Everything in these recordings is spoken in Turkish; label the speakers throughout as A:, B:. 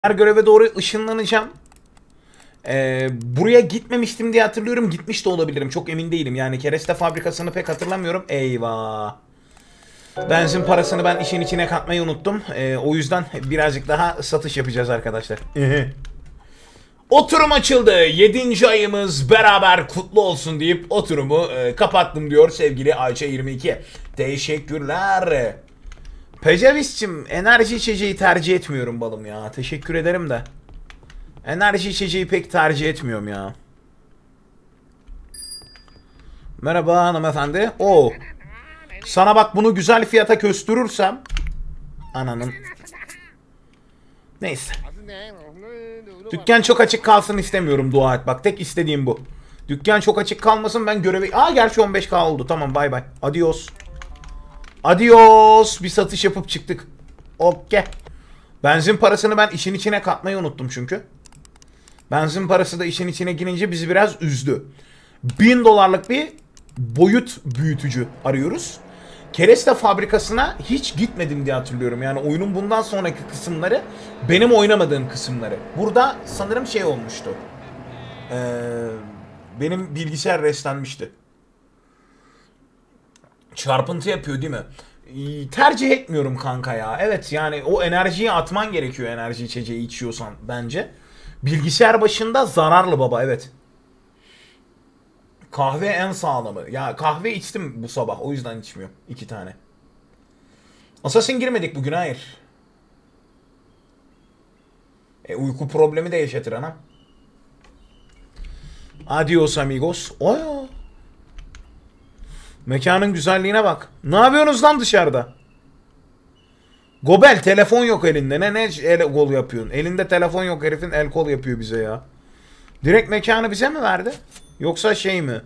A: Her göreve doğru ışınlanacağım. Buraya gitmemiştim diye hatırlıyorum. Gitmiş de olabilirim. Çok emin değilim. Yani kereste fabrikasını pek hatırlamıyorum. Eyvah. Benzin parasını ben işin içine katmayı unuttum. O yüzden birazcık daha satış yapacağız arkadaşlar. Oturum açıldı. 7. ayımız beraber kutlu olsun deyip oturumu kapattım diyor sevgili Ayça 22. Teşekkürler. Pecavis'cim, enerji içeceği tercih etmiyorum balım ya. Teşekkür ederim de. Enerji içeceği pek tercih etmiyorum ya. Merhaba hanımefendi. Oo. Sana bak bunu güzel fiyata köstürürsem. Ananın. Neyse. Dükkan çok açık kalsın istemiyorum, dua et. Bak tek istediğim bu. Dükkan çok açık kalmasın, ben görevi... Gerçi 15K oldu. Tamam, bay bay. Adios. Adios. Bir satış yapıp çıktık. Okey. Benzin parasını ben işin içine katmayı unuttum çünkü. Benzin parası da işin içine girince bizi biraz üzdü. $1000 bir boyut büyütücü arıyoruz. Kereste fabrikasına hiç gitmedim diye hatırlıyorum. Yani oyunun bundan sonraki kısımları benim oynamadığım kısımları. Burada sanırım şey olmuştu. Benim bilgisayar resetlenmişti. Çarpıntı yapıyor değil mi? Tercih etmiyorum kanka ya. Evet, yani o enerjiyi atman gerekiyor enerji içeceği içiyorsan bence. Bilgisayar başında zararlı baba, evet. Kahve en sağlamı. Ya kahve içtim bu sabah, o yüzden içmiyorum. 2 tane. Assassin girmedik bugün, hayır. Uyku problemi de yaşatır anam. Adios amigos. Oya. Mekanın güzelliğine bak. Ne yapıyorsunuz lan dışarıda? Gobel, telefon yok elinde. Ne el kol yapıyorsun? Elinde telefon yok herifin, el kol yapıyor bize ya. Direkt mekanı bize mi verdi? Yoksa şey mi?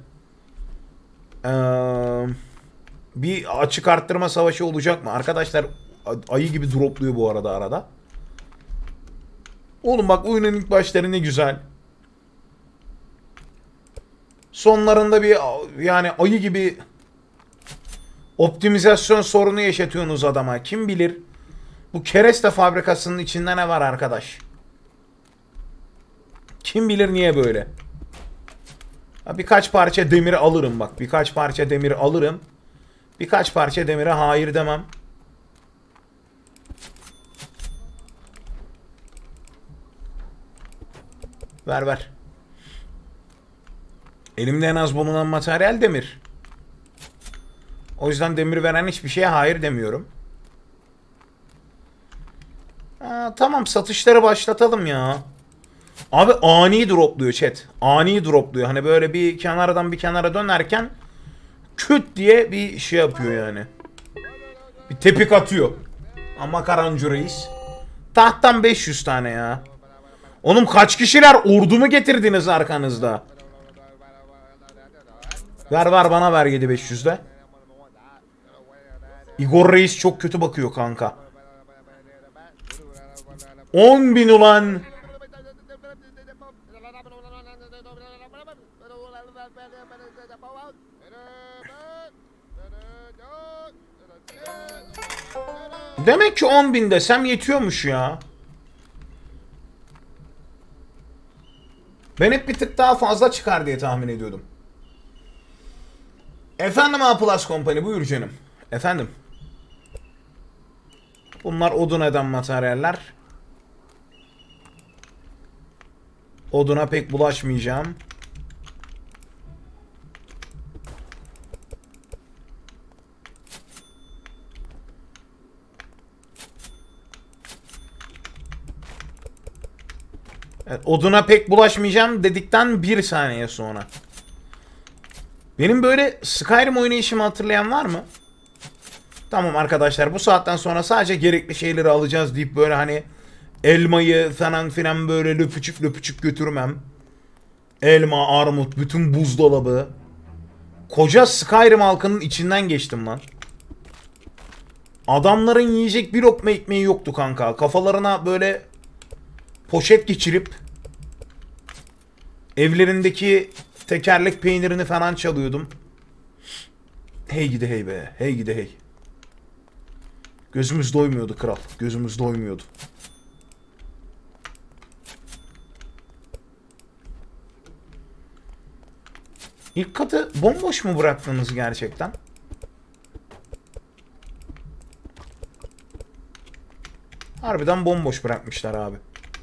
A: Bir açık arttırma savaşı olacak mı? Arkadaşlar ayı gibi dropluyor bu arada arada. Oğlum bak, oyunun ilk başları ne güzel. Sonlarında bir yani ayı gibi optimizasyon sorunu yaşatıyorsunuz adama. Kim bilir bu kereste fabrikasının içinde ne var arkadaş? Kim bilir niye böyle? Birkaç parça demir alırım bak. Birkaç parça demir alırım. Birkaç parça demire hayır demem. Ver ver. Elimde en az bulunan materyal demir. O yüzden demir veren hiçbir şeye hayır demiyorum. Tamam, satışları başlatalım ya. Abi ani dropluyor chat. Ani dropluyor. Hani böyle bir kenardan bir kenara dönerken küt diye bir şey yapıyor yani. Bir tepik atıyor. Ama Karancu Reis. Tahttan 500 tane ya. Oğlum kaç kişiler, ordu mu getirdiniz arkanızda? Ver bana ver 7500'de. Igor Reis çok kötü bakıyor kanka. 10.000 ulan. Demek ki 10.000 desem yetiyormuş ya. Ben hep bir tık daha fazla çıkar diye tahmin ediyordum. Efendim A Plus Company, buyur canım. Efendim. Bunlar odun eden materyaller. Oduna pek bulaşmayacağım. Evet, oduna pek bulaşmayacağım dedikten 1 saniye sonra. Benim böyle Skyrim oynayışımı hatırlayan var mı? Tamam arkadaşlar, bu saatten sonra sadece gerekli şeyleri alacağız deyip böyle hani elmayı falan filan böyle löpüçük götürmem. Elma, armut, bütün buzdolabı. Koca Skyrim halkının içinden geçtim lan. Adamların yiyecek bir lokma ekmeği yoktu kanka. Kafalarına böyle poşet geçirip evlerindeki tekerlek peynirini falan çalıyordum. Hey gidi hey be. Hey gidi hey. Gözümüz doymuyordu kral. Gözümüz doymuyordu. İlk katı bomboş mu bıraktınız gerçekten? Harbiden bomboş bırakmışlar abi.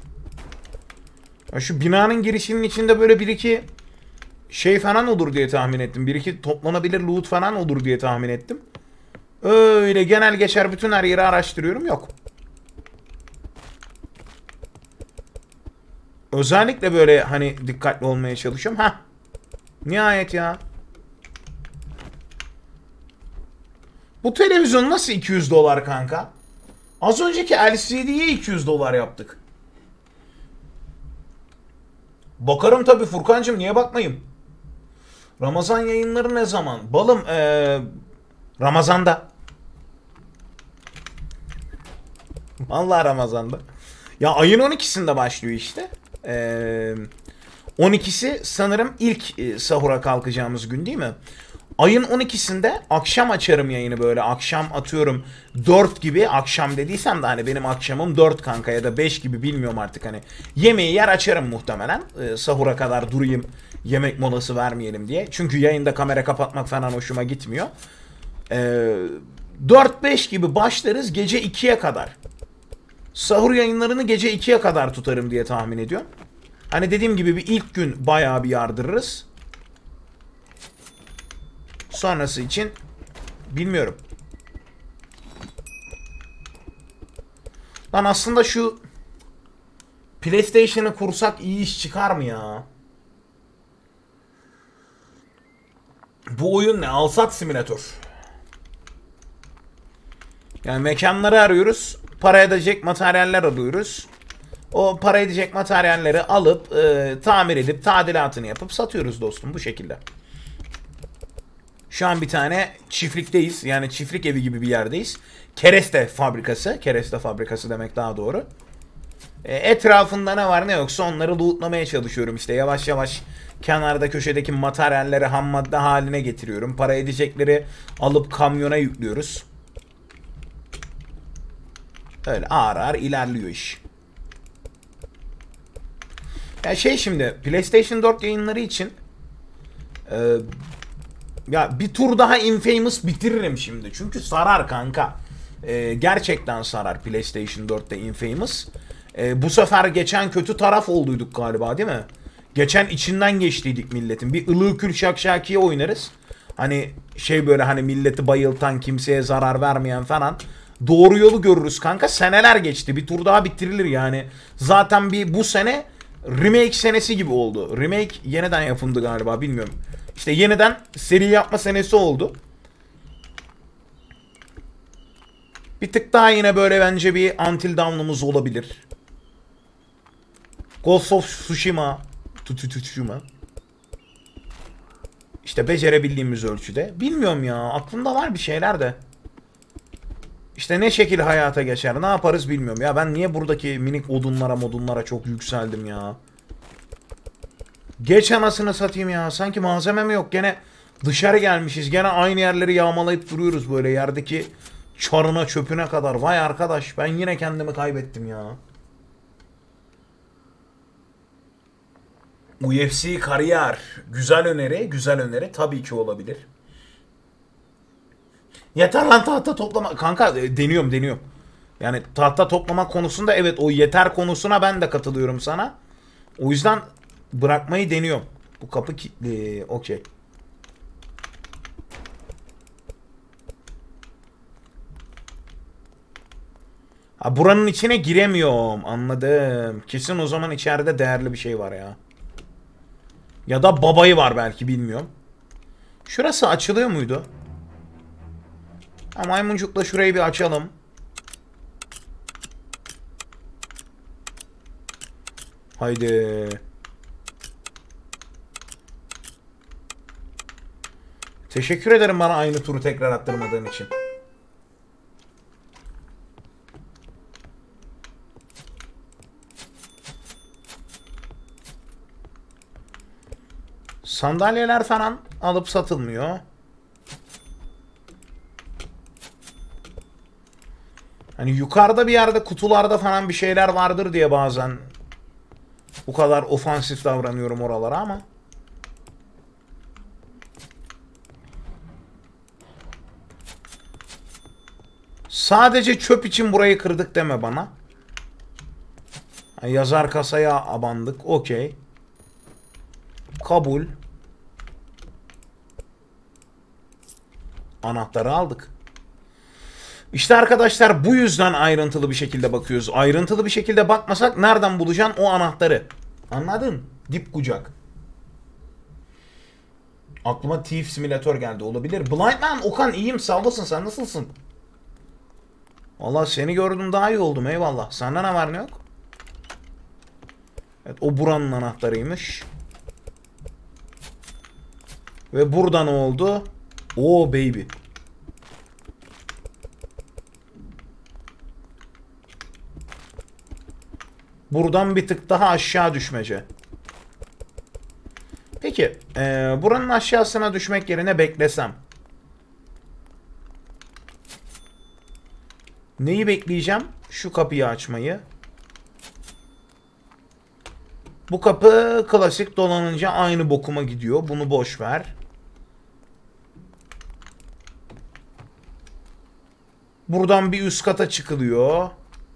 A: Ya şu binanın girişinin içinde böyle bir iki şey falan olur diye tahmin ettim. Bir iki toplanabilir loot falan olur diye tahmin ettim. Öyle genel geçer bütün her yeri araştırıyorum. Yok. Özellikle böyle hani dikkatli olmaya çalışıyorum. Hah. Nihayet ya. Bu televizyon nasıl 200 dolar kanka? Az önceki LCD'ye 200 dolar yaptık. Bakarım tabii Furkancığım, niye bakmayayım? Ramazan yayınları ne zaman? Balım Ramazan'da. Vallahi Ramazan'da. Ya ayın 12'sinde başlıyor işte. 12'si sanırım ilk sahura kalkacağımız gün değil mi? Ayın 12'sinde akşam açarım yayını böyle. Akşam atıyorum 4 gibi, akşam dediysem de hani benim akşamım 4 kanka ya da 5 gibi, bilmiyorum artık hani. Yemeği yer açarım muhtemelen. Sahura kadar durayım, yemek molası vermeyelim diye. Çünkü yayında kamera kapatmak falan hoşuma gitmiyor. 4-5 gibi başlarız gece 2'ye kadar. Sahur yayınlarını gece 2'ye kadar tutarım diye tahmin ediyorum. Hani dediğim gibi bir ilk gün bayağı bir yardırırız. Sonrası için bilmiyorum. Lan aslında şu PlayStation'ı kursak iyi iş çıkar mı ya? Bu oyun ne? Alsat simülatör. Yani mekanları arıyoruz. Para edecek materyaller alıyoruz. O para edecek materyalleri alıp tamir edip tadilatını yapıp satıyoruz dostum bu şekilde. Şu an bir tane çiftlikteyiz. Yani çiftlik evi gibi bir yerdeyiz. Kereste fabrikası. Kereste fabrikası demek daha doğru. Etrafında ne var ne yoksa onları lootlamaya çalışıyorum. İşte yavaş yavaş kenarda köşedeki materyalleri ham madde haline getiriyorum. Para edecekleri alıp kamyona yüklüyoruz. Öyle ağır ağır ilerliyor iş. Ya şey, şimdi PlayStation 4 yayınları için ya bir tur daha Infamous bitiririm şimdi. Çünkü sarar kanka. Gerçekten sarar PlayStation 4'te Infamous. Bu sefer geçen kötü taraf olduyduk galiba değil mi? Geçen içinden geçtiydik milletin. Bir ılığı kül şakşakiye oynarız. Hani şey böyle hani milleti bayıltan, kimseye zarar vermeyen falan. Doğru yolu görürüz kanka. Seneler geçti. Bir tur daha bitirilir yani. Zaten bir bu sene remake senesi gibi oldu. Remake yeniden yapıldı galiba, bilmiyorum. İşte yeniden seri yapma senesi oldu. Bir tık daha yine böyle bence bir Until Dawn'umuz olabilir. Ghost of Tsushima. Tsushima. İşte becerebildiğimiz ölçüde. Bilmiyorum ya. Aklımda var bir şeyler de. İşte ne şekil hayata geçer, ne yaparız bilmiyorum. Ya ben niye buradaki minik odunlara çok yükseldim ya. Geç anasını satayım ya. Sanki malzeme mi yok? Gene dışarı gelmişiz. Gene aynı yerleri yağmalayıp duruyoruz böyle. Yerdeki çarına çöpüne kadar. Vay arkadaş, ben yine kendimi kaybettim ya. UFC kariyer. Güzel öneri. Güzel öneri. Tabii ki olabilir. Yeter lan tahta toplama. Kanka deniyorum. Yani tahta toplama konusunda evet, o yeter konusuna ben de katılıyorum sana. O yüzden bırakmayı deniyorum. Bu kapı kilitli. Okey. Ha, buranın içine giremiyorum. Anladım. Kesin o zaman içeride değerli bir şey var ya. Ya da babayı var belki, bilmiyorum. Şurası açılıyor muydu? Ha, maymuncukla şurayı bir açalım. Haydi. Teşekkür ederim bana aynı turu tekrar attırmadığın için. Sandalyeler falan alıp satılmıyor. Hani yukarıda bir yerde kutularda falan bir şeyler vardır diye bazen bu kadar ofansif davranıyorum oralara ama. Sadece çöp için burayı kırdık deme bana. Yazar kasaya abandık. Okey. Kabul. Anahtarı aldık. İşte arkadaşlar bu yüzden ayrıntılı bir şekilde bakıyoruz. Ayrıntılı bir şekilde bakmasak nereden bulacaksın o anahtarı? Anladın? Dip kucak. Aklıma Thief Simulator geldi, olabilir. Blindman, Okan iyiyim sağ olasın, sen nasılsın? Vallahi seni gördüm daha iyi oldum, eyvallah. Sende ne var ne yok? Evet, o buranın anahtarıymış. Ve burada ne oldu? Oo baby. Buradan bir tık daha aşağı düşmece. Peki buranın aşağısına düşmek yerine beklesem. Neyi bekleyeceğim? Şu kapıyı açmayı. Bu kapı klasik, dolanınca aynı bokuma gidiyor. Bunu boş ver. Buradan bir üst kata çıkılıyor.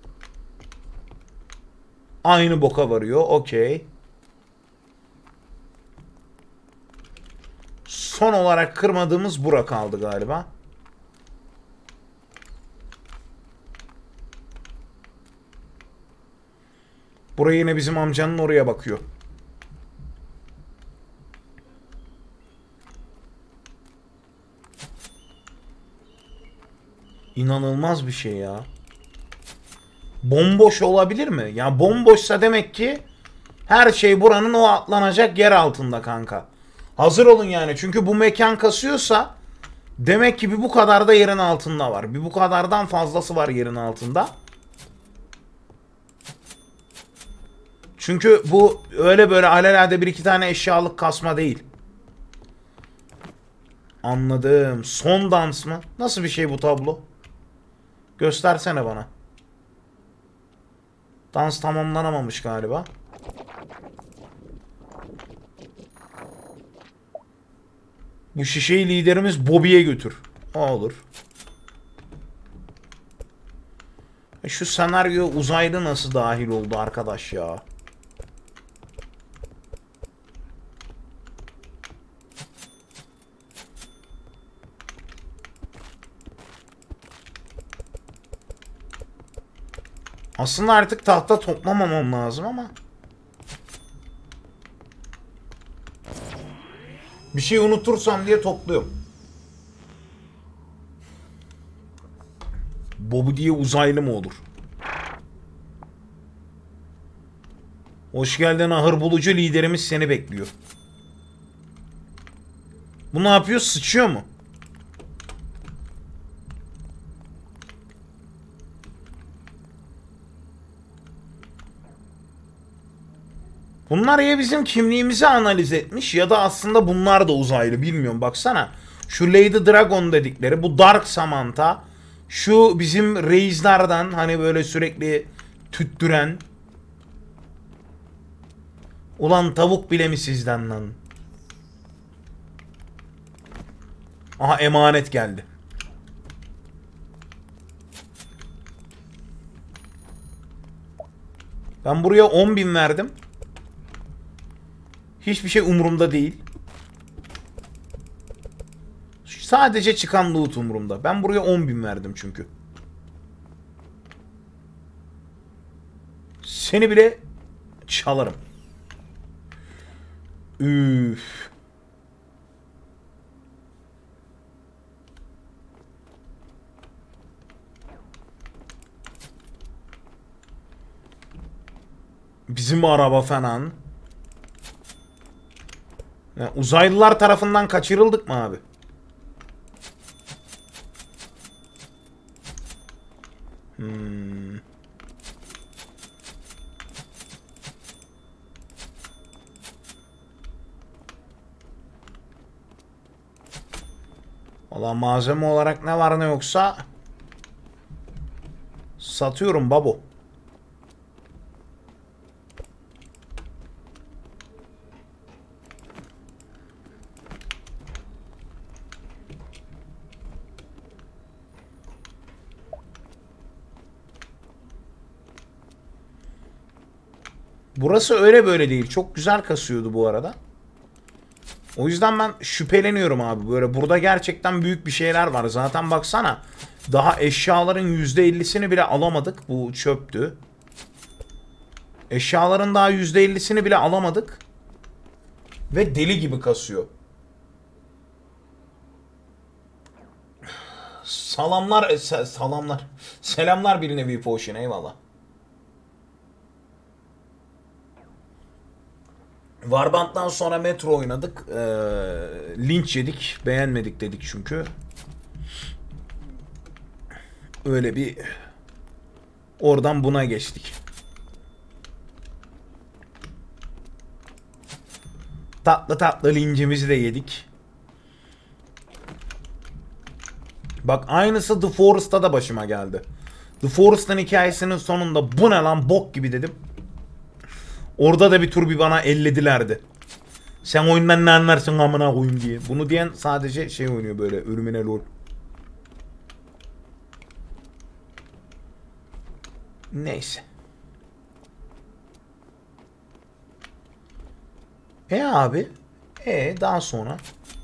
A: Aynı boka varıyor. Okey. Son olarak kırmadığımız bura kaldı galiba. Buraya yine bizim amcanın oraya bakıyor. İnanılmaz bir şey ya. Bomboş olabilir mi? Ya bomboşsa demek ki her şey buranın o atlanacak yer altında kanka. Hazır olun yani. Çünkü bu mekan kasıyorsa demek ki bir bu kadar da yerin altında var. Bir bu kadardan fazlası var yerin altında. Çünkü bu öyle böyle alelade bir iki tane eşyalık kasma değil. Anladım. Son dans mı? Nasıl bir şey bu tablo? Göstersene bana. Dans tamamlanamamış galiba. Bu şişeyi liderimiz Bobby'ye götür. O olur. Şu senaryo uzaylı nasıl dahil oldu arkadaş ya? Aslında artık tahta toplamamam lazım ama. Bir şey unutursam diye topluyorum. Bobby diye uzaylı mı olur? Hoş geldin ahır bulucu, liderimiz seni bekliyor. Bu ne yapıyor? Sıçıyor mu? Bunlar ya bizim kimliğimizi analiz etmiş ya da aslında bunlar da uzaylı, bilmiyorum, baksana. Şu Lady Dragon dedikleri, bu Dark Samantha, şu bizim reislerden hani böyle sürekli tüttüren. Ulan tavuk bile mi sizden lan? Aha emanet geldi. Ben buraya 10.000 verdim. Hiçbir şey umurumda değil. Sadece çıkan loot umurumda. Ben buraya 10.000 verdim çünkü. Seni bile çalarım. Üf. Bizim araba falan. Yani uzaylılar tarafından kaçırıldık mı abi? Valla malzeme olarak ne var ne yoksa satıyorum babo. Burası öyle böyle değil. Çok güzel kasıyordu bu arada. O yüzden ben şüpheleniyorum abi. Böyle burada gerçekten büyük bir şeyler var. Zaten baksana. Daha eşyaların %50'sini bile alamadık. Bu çöptü. Eşyaların daha %50'sini bile alamadık. Ve deli gibi kasıyor. Salamlar. Selamlar bir nevi potion, eyvallah. Warband'dan sonra Metro oynadık. Linç yedik. Beğenmedik dedik çünkü. Öyle bir oradan buna geçtik. Tatlı tatlı lincimizi de yedik. Bak aynısı The Forest'ta da başıma geldi. The Forest'ın hikayesinin sonunda bu ne lan bok gibi dedim. Orada da bir tur bir bana elledilerdi. Sen oyundan ne anlarsın amına koyayım diye. Bunu diyen sadece şey oynuyor böyle ölümüne lol. Neyse. Abi. Daha sonra.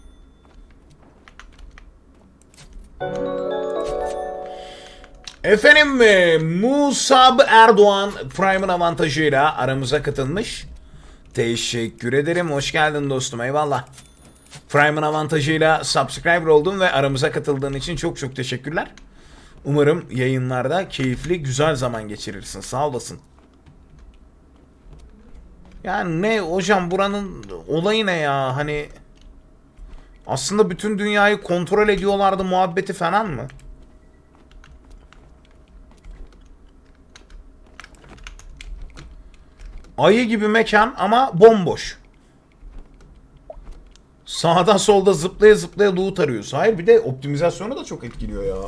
A: Efendim Musab Erdoğan Prime'ın avantajıyla aramıza katılmış. Teşekkür ederim. Hoş geldin dostum. Eyvallah. Prime'ın avantajıyla subscriber oldun ve aramıza katıldığın için çok çok teşekkürler. Umarım yayınlarda keyifli, güzel zaman geçirirsin. Sağ olasın. Yani ne hocam buranın olayı ne ya? Hani aslında bütün dünyayı kontrol ediyorlardı muhabbeti falan mı? Ayı gibi mekan ama bomboş. Sağdan solda zıplaya zıplaya loot arıyorsun. Hayır bir de optimizasyonu da çok etkiliyor ya.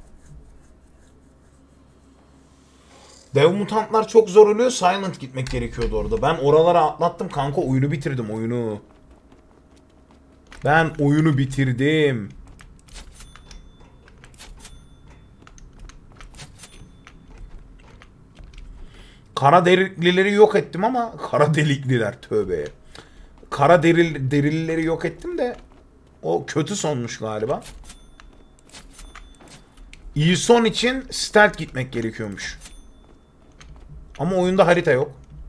A: Dev mutantlar çok zor oluyor. Silent gitmek gerekiyordu orada. Ben oralara atlattım kanka. Oyunu bitirdim oyunu. Ben oyunu bitirdim. Kara deliklileri yok ettim ama kara delikliler tövbe. Kara derilileri yok ettim de o kötü sonmuş galiba. İyi son için stealth gitmek gerekiyormuş. Ama oyunda harita yok.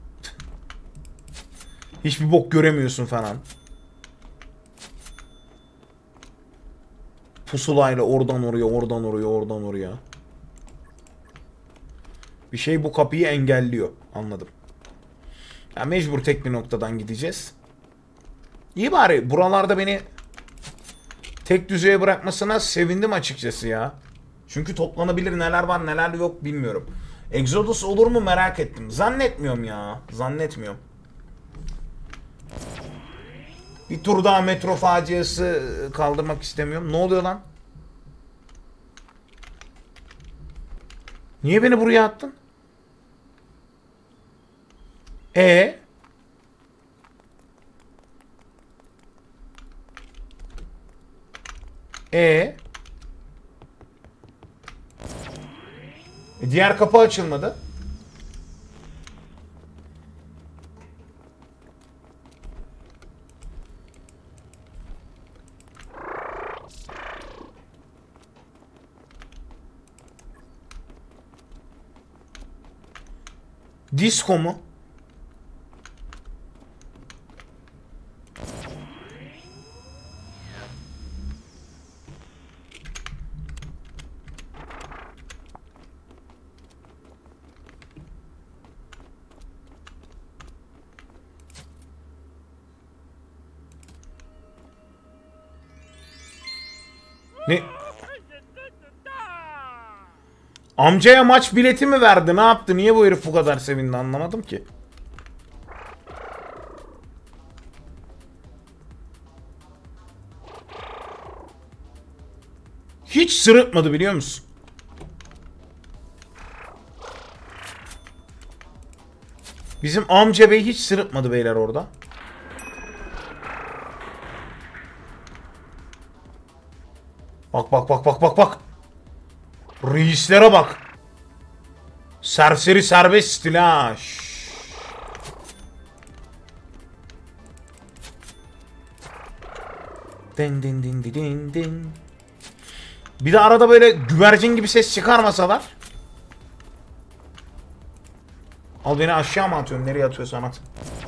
A: Hiçbir bok göremiyorsun falan. Pusulayla oradan oraya, oradan oraya, oradan oraya. Bir şey bu kapıyı engelliyor. Anladım. Ya mecbur tek bir noktadan gideceğiz. İyi bari buralarda beni tek düzeye bırakmasına sevindim açıkçası ya. Çünkü toplanabilir neler var neler yok bilmiyorum. Exodus olur mu merak ettim. Zannetmiyorum ya. Zannetmiyorum. Bir tur daha metro faciası kaldırmak istemiyorum. Ne oluyor lan? Niye beni buraya attın? E diğer kapı açılmadı. Disco mu? Ne? Amcaya maç bileti mi verdi? Ne yaptı? Niye bu herif bu kadar sevindi anlamadım ki. Hiç sırıtmadı biliyor musun? Bizim amca bey hiç sırıtmadı beyler orada. Bak bak bak bak bak bak. Reislere bak. Serseri serbest stil ha. Din din din din din din. Bir de arada böyle güvercin gibi ses çıkarmasalar. Al beni aşağı mı atıyorsun? Nereye atıyorsan at.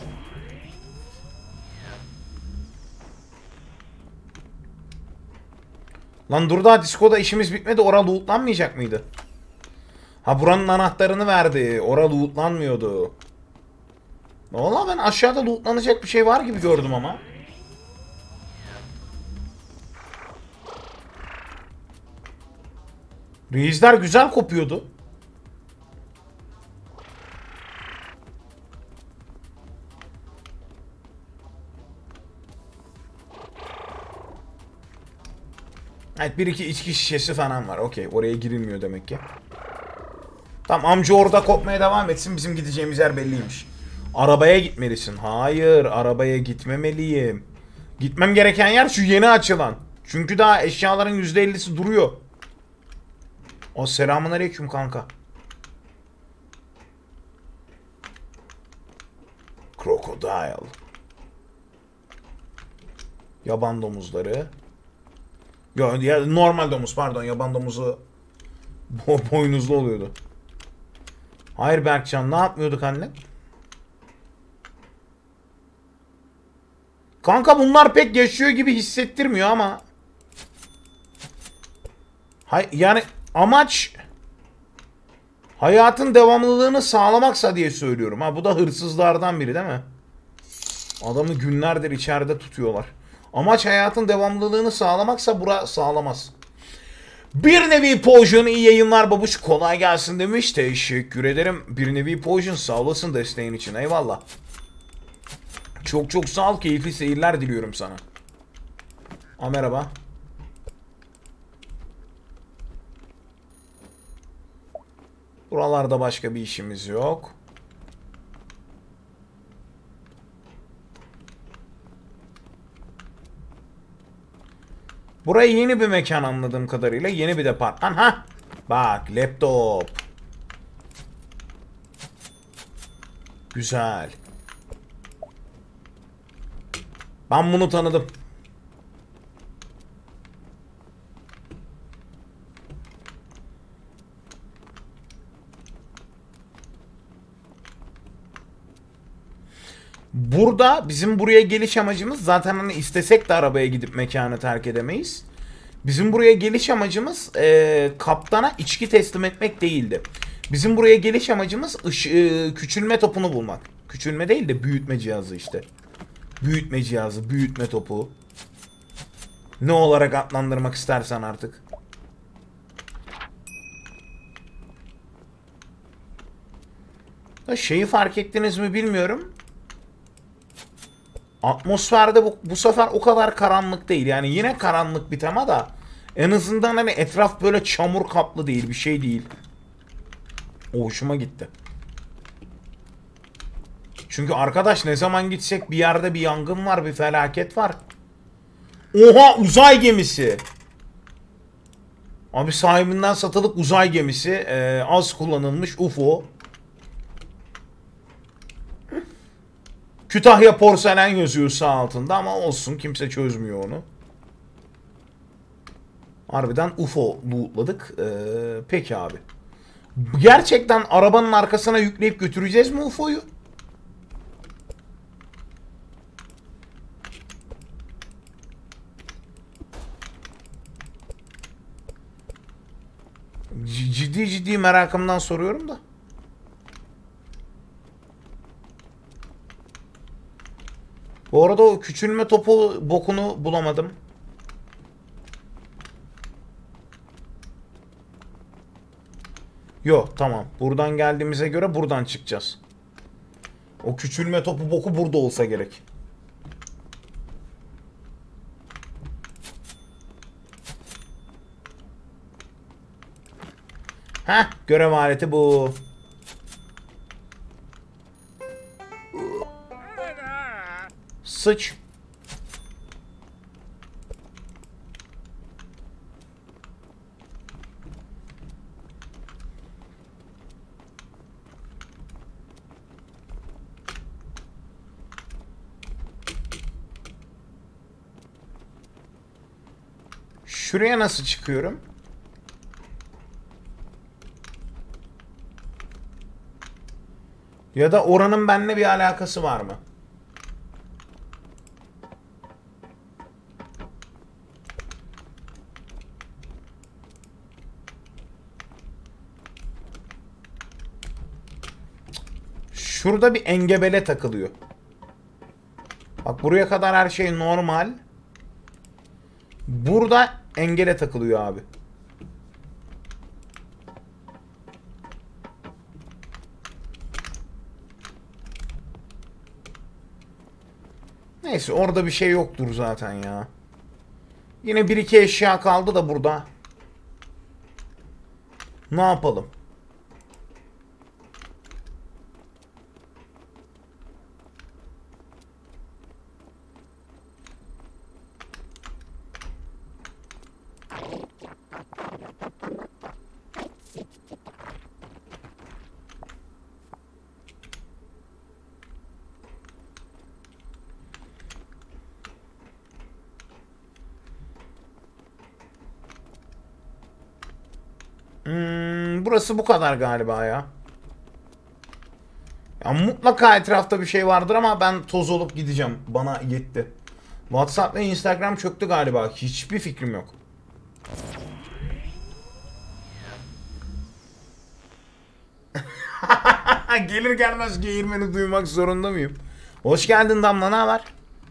A: Lan dur daha diskoda işimiz bitmedi. Ora lootlanmayacak mıydı? Ha buranın anahtarını verdi. Ora lootlanmıyordu. Valla ben aşağıda lootlanacak bir şey var gibi gördüm ama. Reisler güzel kopuyordu. Evet bir iki içki şişesi falan var. Okey oraya girilmiyor demek ki. Tamam amca orada kopmaya devam etsin. Bizim gideceğimiz yer belliymiş. Arabaya gitmelisin. Hayır arabaya gitmemeliyim. Gitmem gereken yer şu yeni açılan. Çünkü daha eşyaların %50'si duruyor. O selamünaleyküm kanka. Crocodile. Yaban domuzları. Ya normal domuz pardon. Yaban domuzu boynuzlu oluyordu. Hayır Berkcan ne yapmıyorduk anne? Kanka bunlar pek yaşıyor gibi hissettirmiyor ama. Yani amaç hayatın devamlılığını sağlamaksa diye söylüyorum. Ha bu da hırsızlardan biri değil mi? Adamı günlerdir içeride tutuyorlar. Amaç hayatın devamlılığını sağlamaksa bura sağlamaz. Bir nevi Potion iyi yayınlar babuş kolay gelsin demiş. Teşekkür ederim. Bir nevi Potion sağ olasın desteğin için eyvallah. Çok çok sağ ol keyifli seyirler diliyorum sana. Merhaba. Buralarda başka bir işimiz yok. Buraya yeni bir mekan anladığım kadarıyla. Yeni bir departman. Ha, bak laptop. Güzel. Ben bunu tanıdım. Burada bizim buraya geliş amacımız zaten hani istesek de arabaya gidip mekanı terk edemeyiz. Bizim buraya geliş amacımız kaptana içki teslim etmek değildi. Bizim buraya geliş amacımız küçülme topunu bulmak. Küçülme değil de büyütme cihazı işte. Büyütme cihazı, büyütme topu. Ne olarak adlandırmak istersen artık. Şeyi fark ettiniz mi bilmiyorum. Atmosferde bu sefer o kadar karanlık değil. Yani yine karanlık bir tema da en azından hani etraf böyle çamur kaplı değil, bir şey değil. O hoşuma gitti. Çünkü arkadaş ne zaman gitsek bir yerde bir yangın var, bir felaket var. Oha uzay gemisi. Abi sahibinden satılık uzay gemisi. Az kullanılmış UFO. Kütahya porselen yazıyor sağ altında ama olsun kimse çözmüyor onu. Harbiden UFO lootladık. Peki abi. Gerçekten arabanın arkasına yükleyip götüreceğiz mi UFO'yu? Ciddi merakımdan soruyorum da. Bu arada o küçülme topu bokunu bulamadım. Yok tamam. Buradan geldiğimize göre buradan çıkacağız. O küçülme topu boku burada olsa gerek. Heh, görev aleti bu. Sıç. Şuraya nasıl çıkıyorum? Ya da oranın benimle bir alakası var mı? Şurada bir engebele takılıyor. Bak buraya kadar her şey normal. Burada engele takılıyor abi. Neyse orada bir şey yoktur zaten ya. Yine bir iki eşya kaldı da burada. Ne yapalım? Burası bu kadar galiba ya. Ya mutlaka etrafta bir şey vardır ama ben toz olup gideceğim. Bana yetti. WhatsApp ve Instagram çöktü galiba. Hiçbir fikrim yok. Gelir gelmez geğirmeni duymak zorunda mıyım? Hoş geldin Damla, ne haber?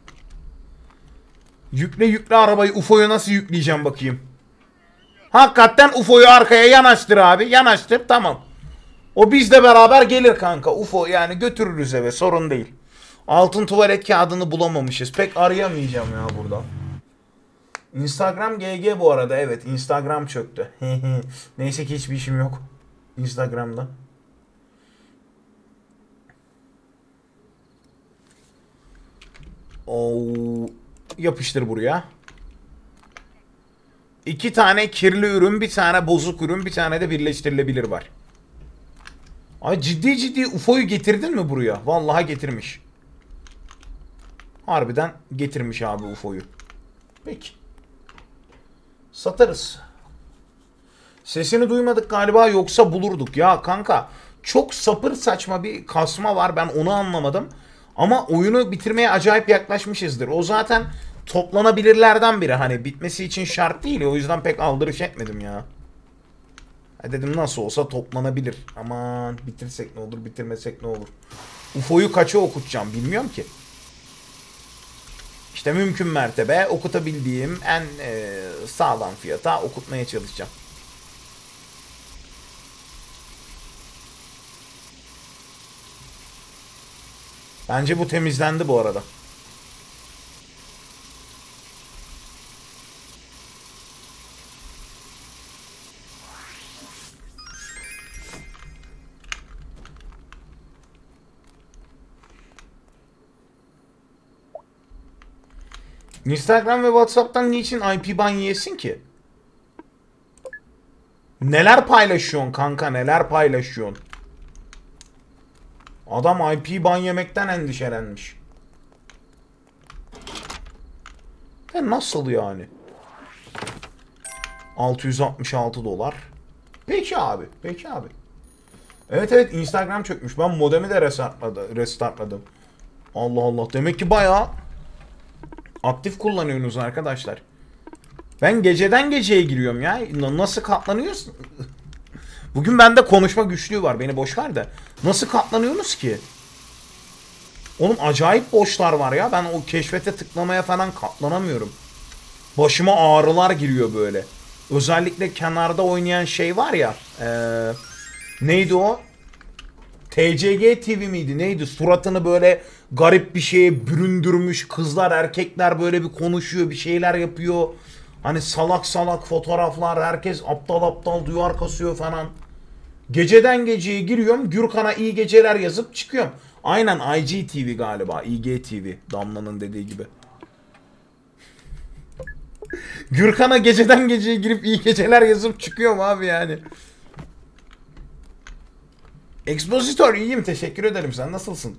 A: Yükle arabayı. UFO'yu nasıl yükleyeceğim bakayım. Hakikaten UFO'yu arkaya yanaştır abi. Yanaştır, tamam. O bizle beraber gelir kanka. UFO yani götürürüz eve, sorun değil. Altın tuvalet kağıdını bulamamışız. Pek arayamayacağım ya burada. Instagram GG bu arada, evet Instagram çöktü. Neyse ki hiçbir işim yok Instagram'da. Oo, yapıştır buraya. 2 tane kirli ürün, bir tane bozuk ürün, bir tane de birleştirilebilir var. Ay ciddi UFO'yu getirdin mi buraya? Vallahi getirmiş. Harbiden getirmiş abi UFO'yu. Peki. Satarız. Sesini duymadık galiba, yoksa bulurduk. Ya kanka çok sapır saçma bir kasma var, ben onu anlamadım. Ama oyunu bitirmeye acayip yaklaşmışızdır. O zaten toplanabilirlerden biri. Hani bitmesi için şart değil. O yüzden pek aldırış etmedim ya. Dedim nasıl olsa toplanabilir. Aman bitirsek ne olur, bitirmesek ne olur. UFO'yu kaça okutacağım bilmiyorum ki. İşte mümkün mertebe okutabildiğim en sağlam fiyata okutmaya çalışacağım. Bence bu temizlendi bu arada. Instagram ve WhatsApp'tan niçin IP ban yiyesin ki? Neler paylaşıyorsun kanka, neler paylaşıyorsun? Adam IP ban yemekten endişelenmiş. Nasıl yani? 666 dolar. Peki abi, peki abi. Evet Instagram çökmüş. Ben modemi de restartladım. Allah Allah. Demek ki bayağı aktif kullanıyorsunuz arkadaşlar. Ben geceden geceye giriyorum ya. Nasıl katlanıyorsun? Bugün bende konuşma güçlüğü var. Beni boş ver de. Nasıl katlanıyorsunuz ki? Oğlum acayip boşlar var ya. Ben o keşfete tıklamaya falan katlanamıyorum. Başıma ağrılar giriyor böyle. Özellikle kenarda oynayan şey var ya. Neydi o? TCG TV miydi? Neydi? Suratını böyle garip bir şeye büründürmüş. Kızlar erkekler böyle bir konuşuyor. Bir şeyler yapıyor. Hani salak salak fotoğraflar. Herkes aptal aptal duyar kasıyor falan. Geceden geceye giriyorum. Gürkan'a iyi geceler yazıp çıkıyorum. Aynen IGTV galiba. IGTV. Damla'nın dediği gibi. Gürkan'a geceden geceye girip iyi geceler yazıp çıkıyorum abi yani. Expositor iyiyim, teşekkür ederim, sen nasılsın?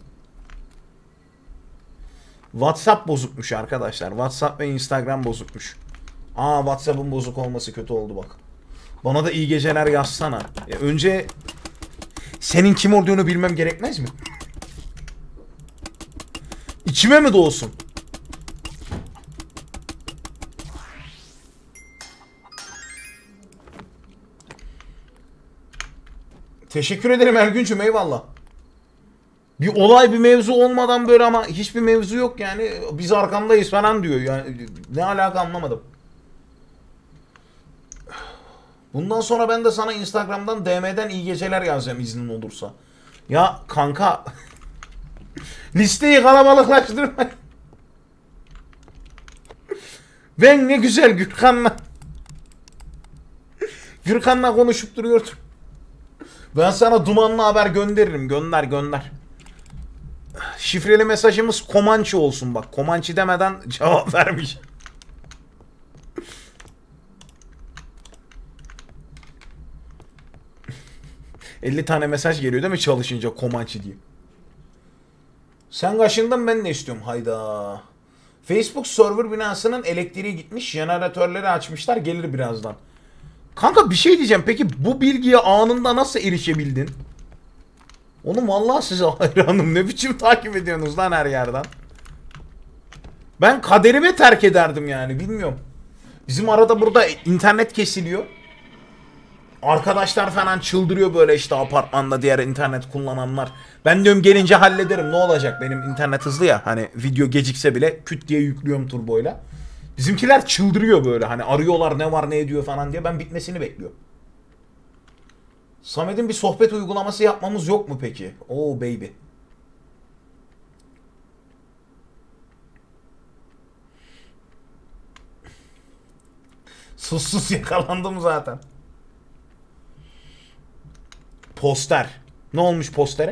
A: WhatsApp bozukmuş arkadaşlar. WhatsApp ve Instagram bozukmuş. Aa, WhatsApp'ın bozuk olması kötü oldu bak. Bana da iyi geceler yazsana. Önce senin kim olduğunu bilmem gerekmez mi? İçime mi doğsun? Teşekkür ederim Ergüncüm, eyvallah. Bir olay, bir mevzu olmadan böyle, ama hiçbir mevzu yok yani. Biz arkandayız falan diyor. Yani ne alaka anlamadım. Bundan sonra ben de sana Instagram'dan DM'den iyi geceler yazacağım iznin olursa. Ya kanka listeyi kalabalıklaştırma. Ben ne güzel Gürkan'la konuşup duruyordum. Ben sana dumanlı haber gönderirim. Gönder. Şifreli mesajımız Komançı olsun bak. Komançı demeden cevap vermiş. ...50 tane mesaj geliyor değil mi çalışınca Komançı diye. Sen kaşındın, ben ne istiyorum? Hayda. Facebook server binasının elektriği gitmiş. Jeneratörleri açmışlar. Gelir birazdan. Kanka bir şey diyeceğim. Peki bu bilgiye anında nasıl erişebildin? Oğlum vallahi size hayranım. Ne biçim takip ediyorsunuz lan her yerden? Ben kaderime terk ederdim yani. Bilmiyorum. Bizim arada burada internet kesiliyor. Arkadaşlar falan çıldırıyor böyle işte apartmanda, diğer internet kullananlar. Ben diyorum gelince hallederim, ne olacak, benim internet hızlı ya. Hani video gecikse bile küt diye yüklüyorum turboyla. Bizimkiler çıldırıyor böyle, hani arıyorlar ne var ne ediyor falan diye, ben bitmesini bekliyorum. Samet'in bir sohbet uygulaması yapmamız yok mu peki? Oh baby. Sus yakalandım zaten. Poster. Ne olmuş postere?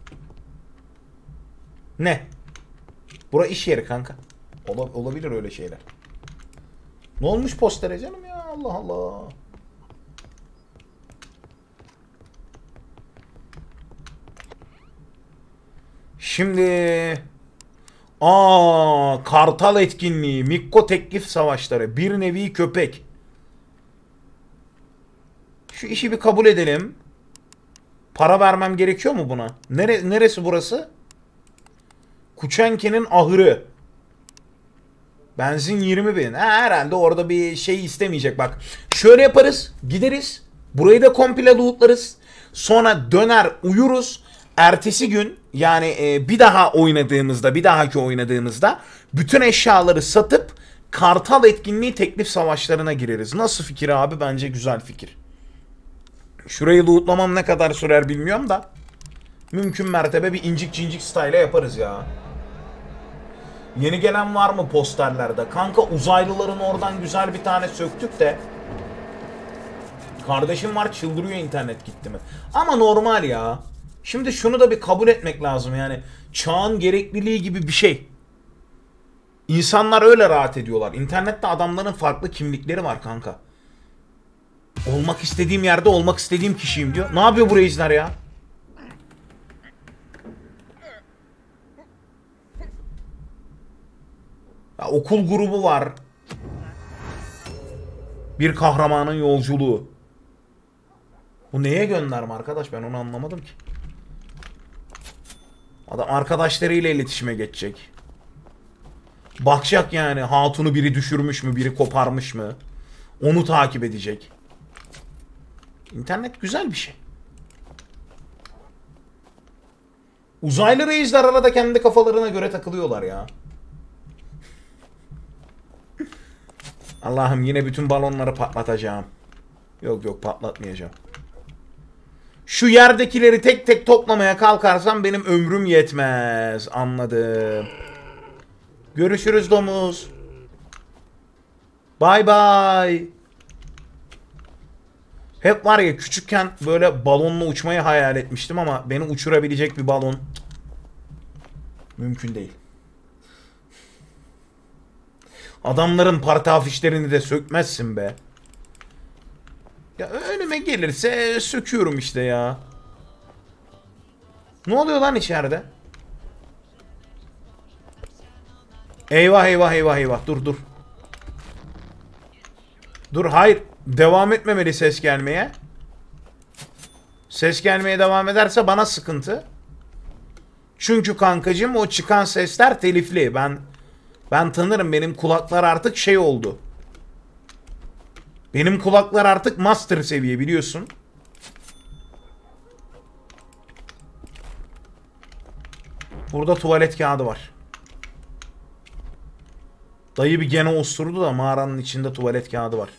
A: Ne? Bura iş yeri kanka. Olabilir öyle şeyler. Ne olmuş postere canım ya, Allah Allah. Şimdi Kartal etkinliği, Mikko teklif savaşları, bir nevi köpek. Şu işi bir kabul edelim. Para vermem gerekiyor mu buna? Neresi burası? Kuçenke'nin ahırı. Benzin 20.000. Herhalde orada bir şey istemeyecek bak. Şöyle yaparız. Gideriz. Burayı da komple lootlarız. Sonra döner uyuruz. Ertesi gün yani bir dahaki oynadığımızda bütün eşyaları satıp Kartal etkinliği teklif savaşlarına gireriz. Nasıl fikir abi? Bence güzel fikir. Şurayı lootlamam ne kadar sürer bilmiyorum da. Mümkün mertebe bir incik cincik style yaparız ya. Yeni gelen var mı posterlerde? Kanka uzaylıların oradan güzel bir tane söktük de. Kardeşim var, çıldırıyor internet gitti mi. Ama normal ya. Şimdi şunu da bir kabul etmek lazım yani. Çağın gerekliliği gibi bir şey. İnsanlar öyle rahat ediyorlar. İnternette adamların farklı kimlikleri var kanka. Olmak istediğim yerde olmak istediğim kişiyim diyor. Ne yapıyor bu reisler ya? Ya okul grubu var. Bir kahramanın yolculuğu. Bu neye gönderme arkadaş, ben onu anlamadım ki. Adam arkadaşlarıyla iletişime geçecek. Bakacak yani, hatunu biri düşürmüş mü, biri koparmış mı? Onu takip edecek. İnternet güzel bir şey. Uzaylı reisler arada kendi kafalarına göre takılıyorlar ya. Allah'ım yine bütün balonları patlatacağım. Yok patlatmayacağım. Şu yerdekileri tek tek toplamaya kalkarsam benim ömrüm yetmez. Anladım. Görüşürüz domuz. Bye bye. Hep var ya, küçükken böyle balonla uçmayı hayal etmiştim ama beni uçurabilecek bir balon mümkün değil. Adamların parti afişlerini de sökmezsin be. Ya önüme gelirse söküyorum işte ya. Ne oluyor lan içeride? Eyvah. Dur. Dur hayır. Devam etmemeli ses gelmeye. Ses gelmeye devam ederse bana sıkıntı. Çünkü kankacığım o çıkan sesler telifli. Ben tanırım. Benim kulaklar artık şey oldu. Benim kulaklar artık master seviye biliyorsun. Burada tuvalet kağıdı var. Dayı bir gene osurdu da mağaranın içinde tuvalet kağıdı var.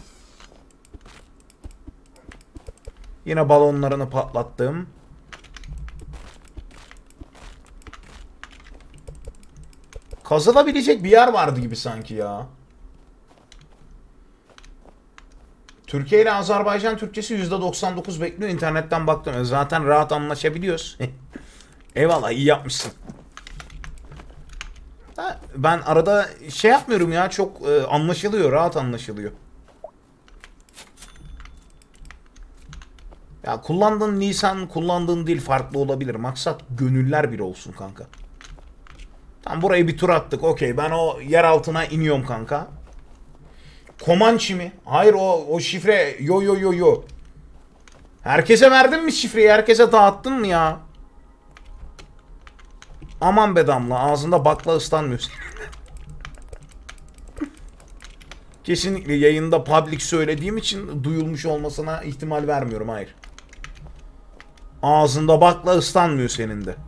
A: Yine balonlarını patlattım. Kazılabilecek bir yer vardı gibi sanki ya. Türkiye ile Azerbaycan Türkçesi %99 bekliyor. İnternetten baktım. Zaten rahat anlaşabiliyoruz. Eyvallah iyi yapmışsın. Ben arada şey yapmıyorum ya. Çok anlaşılıyor. Rahat anlaşılıyor. Ya kullandığın lisan, kullandığın dil farklı olabilir. Maksat gönüller bir olsun kanka. Tamam burayı bir tur attık. Okey ben o yer altına iniyorum kanka. Comanche mi? Hayır o şifre. Yo. Herkese verdin mi şifreyi? Herkese dağıttın mı ya? Aman be Damla ağzında bakla ıslanmıyorsun. Kesinlikle yayında public söylediğim için duyulmuş olmasına ihtimal vermiyorum hayır. Ağzında bakla ıslanmıyor senin de.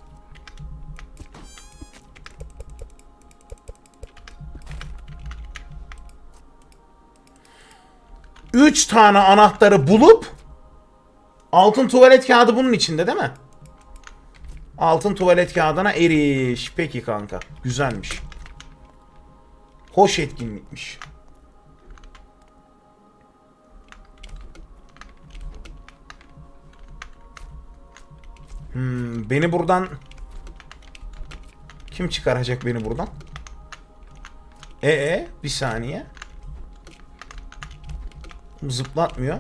A: Üç tane anahtarı bulup altın tuvalet kağıdı bunun içinde değil mi? Altın tuvalet kağıdına eriş. Peki kanka. Güzelmiş. Hoş etkinlikmiş. Beni buradan... Kim çıkaracak beni buradan? Bir saniye. Zıplatmıyor.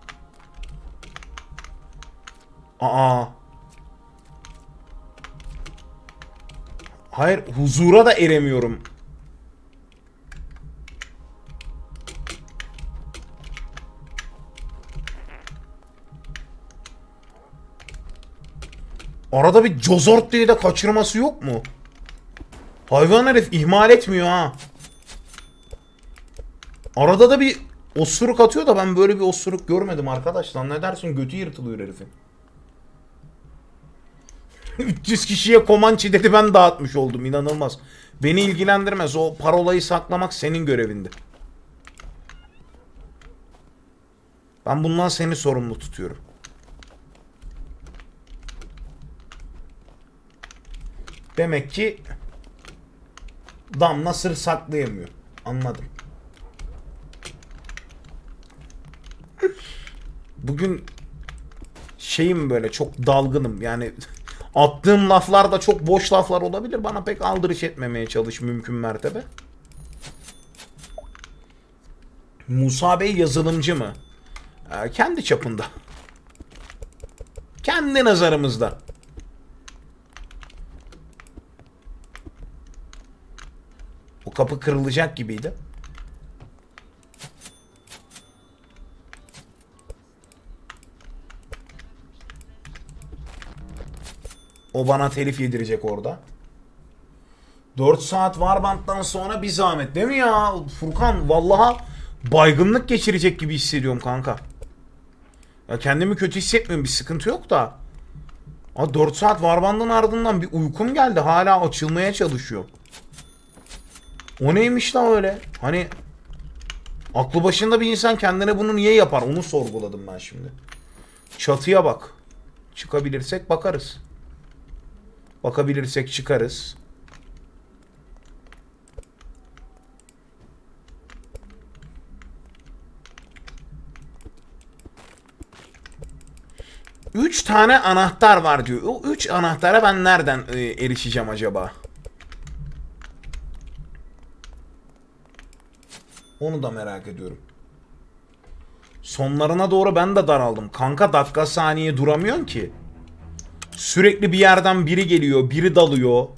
A: Hayır huzura da eremiyorum. Arada bir cozort diye de kaçırması yok mu? Hayvan herif ihmal etmiyor ha. Arada da bir osuruk atıyor da ben böyle bir osuruk görmedim arkadaşlar. Ne dersin götü yırtılıyor herifin. 300 kişiye Comanche dedi ben dağıtmış oldum inanılmaz. Beni ilgilendirmez o parolayı saklamak senin görevindi. Ben bundan seni sorumlu tutuyorum. Demek ki Damla sır saklayamıyor. Anladım. Bugün şeyim böyle çok dalgınım yani attığım laflar da çok boş laflar olabilir. Bana pek aldırış etmemeye çalış mümkün mertebe. Musa Bey yazılımcı mı? Kendi çapında. Kendi nazarımızda. O kapı kırılacak gibiydi. O bana telif yedirecek orada. 4 saat Warband'dan sonra bir zahmet değil mi ya? Furkan vallahi baygınlık geçirecek gibi hissediyorum kanka. Ya kendimi kötü hissetmiyorum bir sıkıntı yok da. 4 saat Warband'ın ardından bir uykum geldi. Hala açılmaya çalışıyor. O neymiş lan öyle? Hani aklı başında bir insan kendine bunu niye yapar? Onu sorguladım ben şimdi. Çatıya bak. Çıkabilirsek bakarız. Bakabilirsek çıkarız. Üç tane anahtar var diyor. O 3 anahtara ben nereden erişeceğim acaba? Onu da merak ediyorum. Sonlarına doğru ben de daraldım. Kanka dakika saniye duramıyorsun ki. Sürekli bir yerden biri geliyor, biri dalıyor.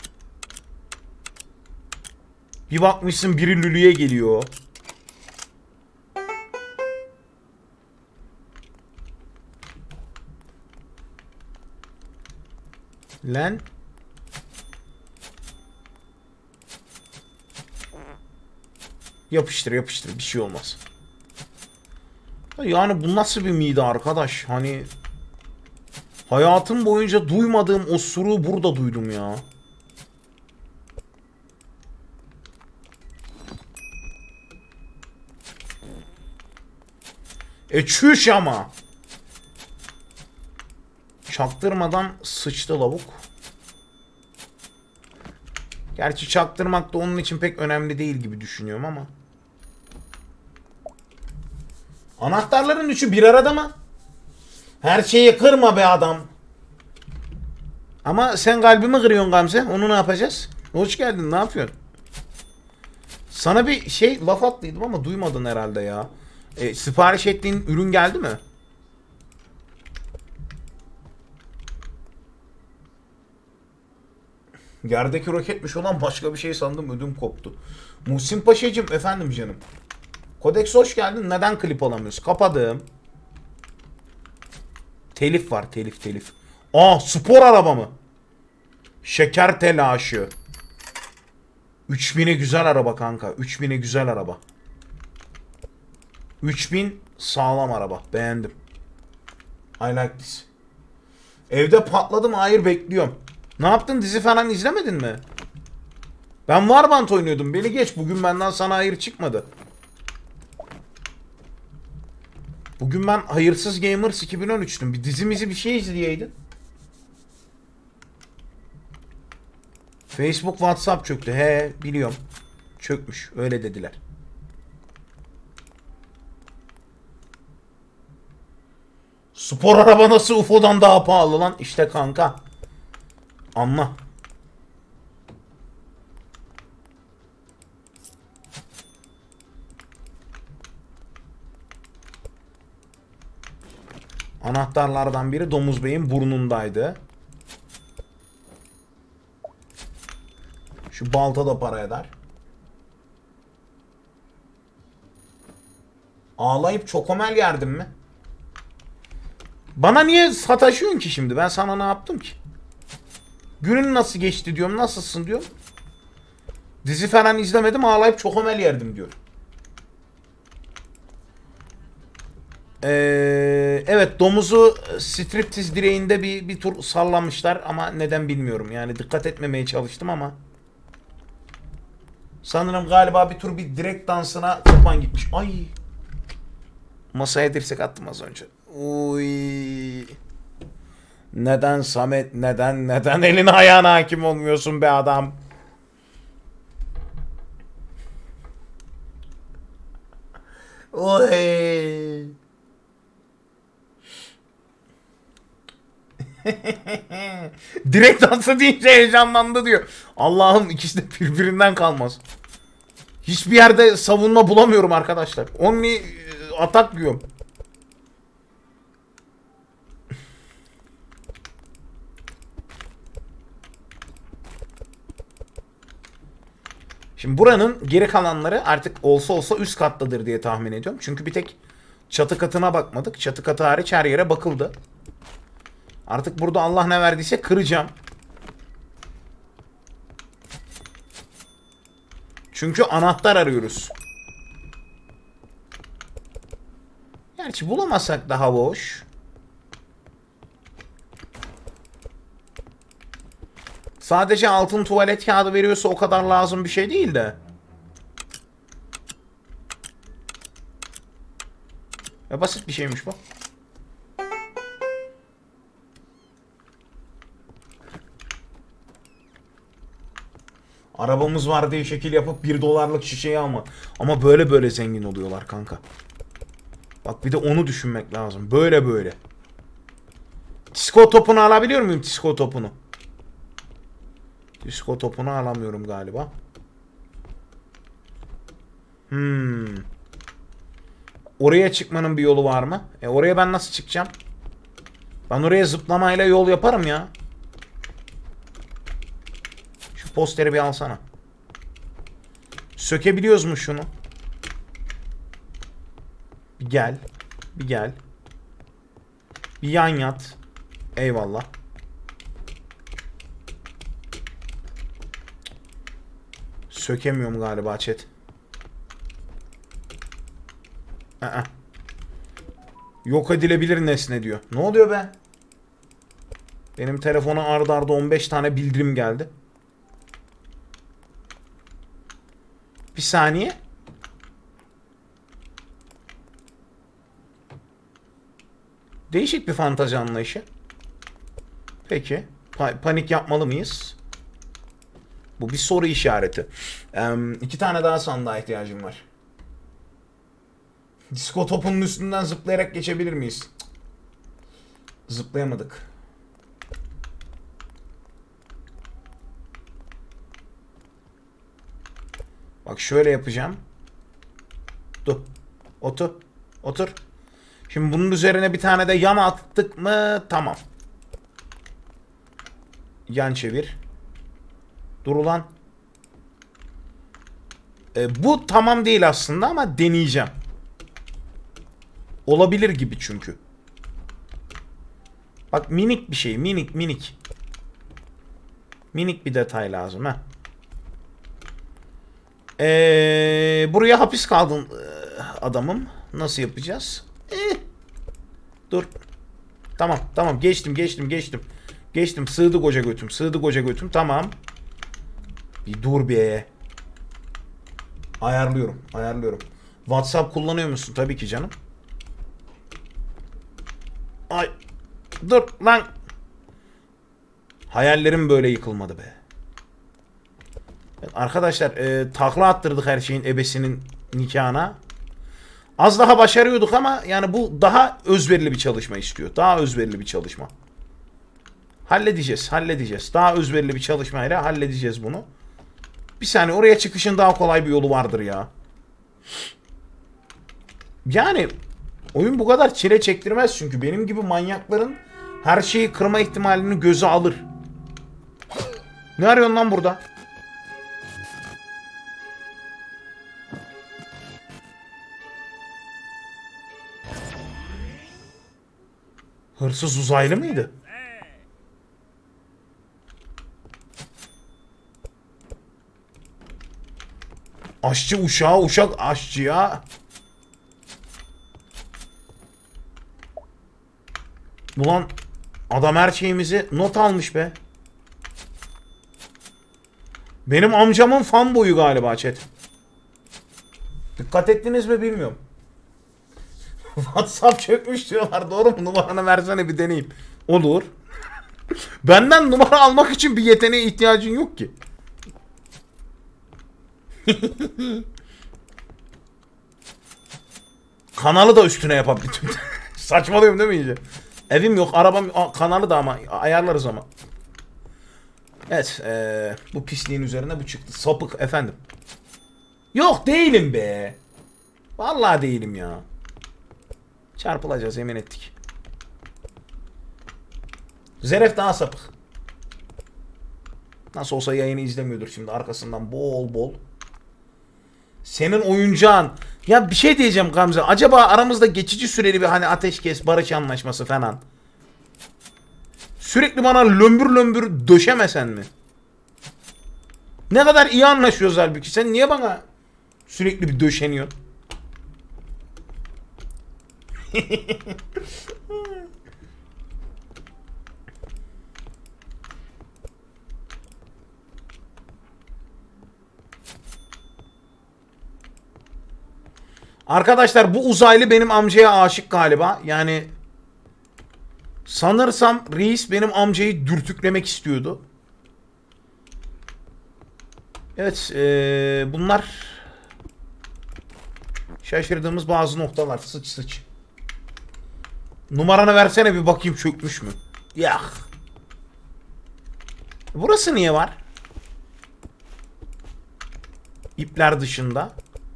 A: Bir bakmışsın biri Lülü'ye geliyor. Lan. Yapıştır yapıştır, bir şey olmaz. Yani bu nasıl bir mide arkadaş? Hani hayatım boyunca duymadığım osuruğu burada duydum ya. Çüş ama. Çaktırmadan sıçtı lavuk. Gerçi çaktırmak da onun için pek önemli değil gibi düşünüyorum ama. Anahtarların üçü bir arada mı? Her şeyi kırma be adam. Ama sen kalbimi kırıyorsun Gamze. Onu ne yapacağız? Hoş geldin, ne yapıyorsun? Sana bir şey laf attıydım ama duymadın herhalde ya. Sipariş ettiğin ürün geldi mi? Yerdeki roketmiş olan başka bir şey sandım, ödüm koptu. Muhsin Paşa'cığım, efendim canım. Kodex hoş geldin. Neden klip alamıyoruz? Kapadım. Telif var, telif. Aa, spor araba mı? Şeker telaşı. 3000'e güzel araba kanka. 3000'e güzel araba. 3000 sağlam araba. Beğendim. I like this. Evde patladım. Hayır, bekliyorum. Ne yaptın? Dizi falan izlemedin mi? Ben Warband oynuyordum. Beni geç. Bugün benden sana hayır çıkmadı. Bugün ben Hayırsız Gamers 2013'tüm. Bir dizimizi bir şey izleyeydin. Facebook, WhatsApp çöktü. He, biliyorum. Çökmüş. Öyle dediler. Spor araba nasıl UFO'dan daha pahalı lan? İşte kanka. Anla. Anahtarlardan biri Domuz Bey'in burnundaydı. Şu balta da para eder. Ağlayıp çokomel yerdim mi? Bana niye sataşıyorsun ki şimdi? Ben sana ne yaptım ki? Günün nasıl geçti diyorum. Nasılsın diyorum. Dizi falan izlemedim, ağlayıp çokomel yerdim diyor. Evet, domuzu striptiz direğinde bir tur sallamışlar ama neden bilmiyorum. Yani dikkat etmemeye çalıştım ama sanırım galiba bir tur bir direkt dansına kurban gitmiş. Ay. Masaya dirsek attım az önce. Uy. Neden Samet, neden eline ayağına hakim olmuyorsun be adam? Oy. Direkt dansı deyince heyecanlandı diyor. Allah'ım, ikisi de birbirinden kalmaz. Hiçbir yerde savunma bulamıyorum arkadaşlar. Only atak diyorum. Şimdi buranın geri kalanları artık olsa üst kattadır diye tahmin ediyorum. Çünkü bir tek çatı katına bakmadık. Çatı katı hariç her yere bakıldı. Artık burada Allah ne verdiyse kıracağım. Çünkü anahtar arıyoruz. Gerçi bulamazsak daha boş. Sadece altın tuvalet kağıdı veriyorsa o kadar lazım bir şey değil de. Ya basit bir şeymiş bu. Arabamız var diye şekil yapıp 1 dolarlık şişeyi alma. Ama böyle zengin oluyorlar kanka. Bak, bir de onu düşünmek lazım. Böyle. Disko topunu alabiliyor muyum, disko topunu? Disko topunu alamıyorum galiba. Oraya çıkmanın bir yolu var mı? Oraya ben nasıl çıkacağım? Ben oraya zıplamayla yol yaparım ya. Şu posteri bir alsana. Sökebiliyoruz mu şunu? Bir gel. Bir gel. Bir yan yat. Eyvallah. Sökemiyorum galiba chat. Yok edilebilir nesne diyor. Ne oluyor be? Benim telefona arda arda 15 tane bildirim geldi. Bir saniye. Değişik bir fantazi anlayışı. Peki. Panik yapmalı mıyız? Bu bir soru işareti. 2 tane daha sandığa ihtiyacım var. Disko topunun üstünden zıplayarak geçebilir miyiz? Cık. Zıplayamadık. Bak şöyle yapacağım. Dur. Otur. Otur. Şimdi bunun üzerine bir tane de yan attık mı? Tamam. Yan çevir. Dur ulan. Bu tamam değil aslında ama deneyeceğim. Olabilir gibi çünkü. Bak minik bir şey. Minik minik. Minik bir detay lazım ha. Buraya hapis kaldın adamım. Nasıl yapacağız? Dur. Tamam tamam geçtim. Geçtim. Sığdı koca götüm. Tamam. Bir dur be. Ayarlıyorum. WhatsApp kullanıyor musun? Tabii ki canım. Ay. Dur lan. Hayallerim böyle yıkılmadı be. Evet, arkadaşlar takla attırdık her şeyin ebesinin nikahına. Az daha başarıyorduk ama yani bu daha özverili bir çalışma istiyor. Daha özverili bir çalışma. Halledeceğiz. Daha özverili bir çalışmayla halledeceğiz bunu. Bir saniye, oraya çıkışın daha kolay bir yolu vardır ya. Yani oyun bu kadar çile çektirmez çünkü benim gibi manyakların her şeyi kırma ihtimalini göze alır. Ne arıyorsun lan burada? Hırsız uzaylı mıydı? Aşçı uşağı, uşak aşçıya. Ulan adam her şeyimizi not almış be. Benim amcamın fan boyu galiba chat. Dikkat ettiniz mi bilmiyorum. WhatsApp çökmüş diyorlar. Doğru mu? Numaranı versene bir deneyeyim. Olur. Benden numara almak için bir yeteneğe ihtiyacın yok ki. Kanalı da üstüne yapabilirim. Saçmalıyorum değil mi iyice? Evim yok, arabam, kanalı da ama ayarlarız ama. Evet, bu pisliğin üzerine bu çıktı. Sapık efendim. Yok değilim be. Vallahi değilim ya. Çarpılacağız, yemin ettik. Zeref daha sapık. Nasıl olsa yayını izlemiyordur şimdi arkasından bol bol. Senin oyuncağın. Ya bir şey diyeceğim Gamze. Acaba aramızda geçici süreli bir hani ateşkes, barış anlaşması falan. Sürekli bana lömbür lömbür döşemesen mi? Ne kadar iyi anlaşıyoruz halbuki. Sen niye bana sürekli bir döşeniyorsun? Arkadaşlar bu uzaylı benim amcaya aşık galiba. Yani sanırsam reis benim amcayı dürtüklemek istiyordu. Evet, bunlar şaşırdığımız bazı noktalar. Sıç sıç. Numaranı versene bir bakayım çökmüş mü? Yah. Burası niye var? İpler dışında.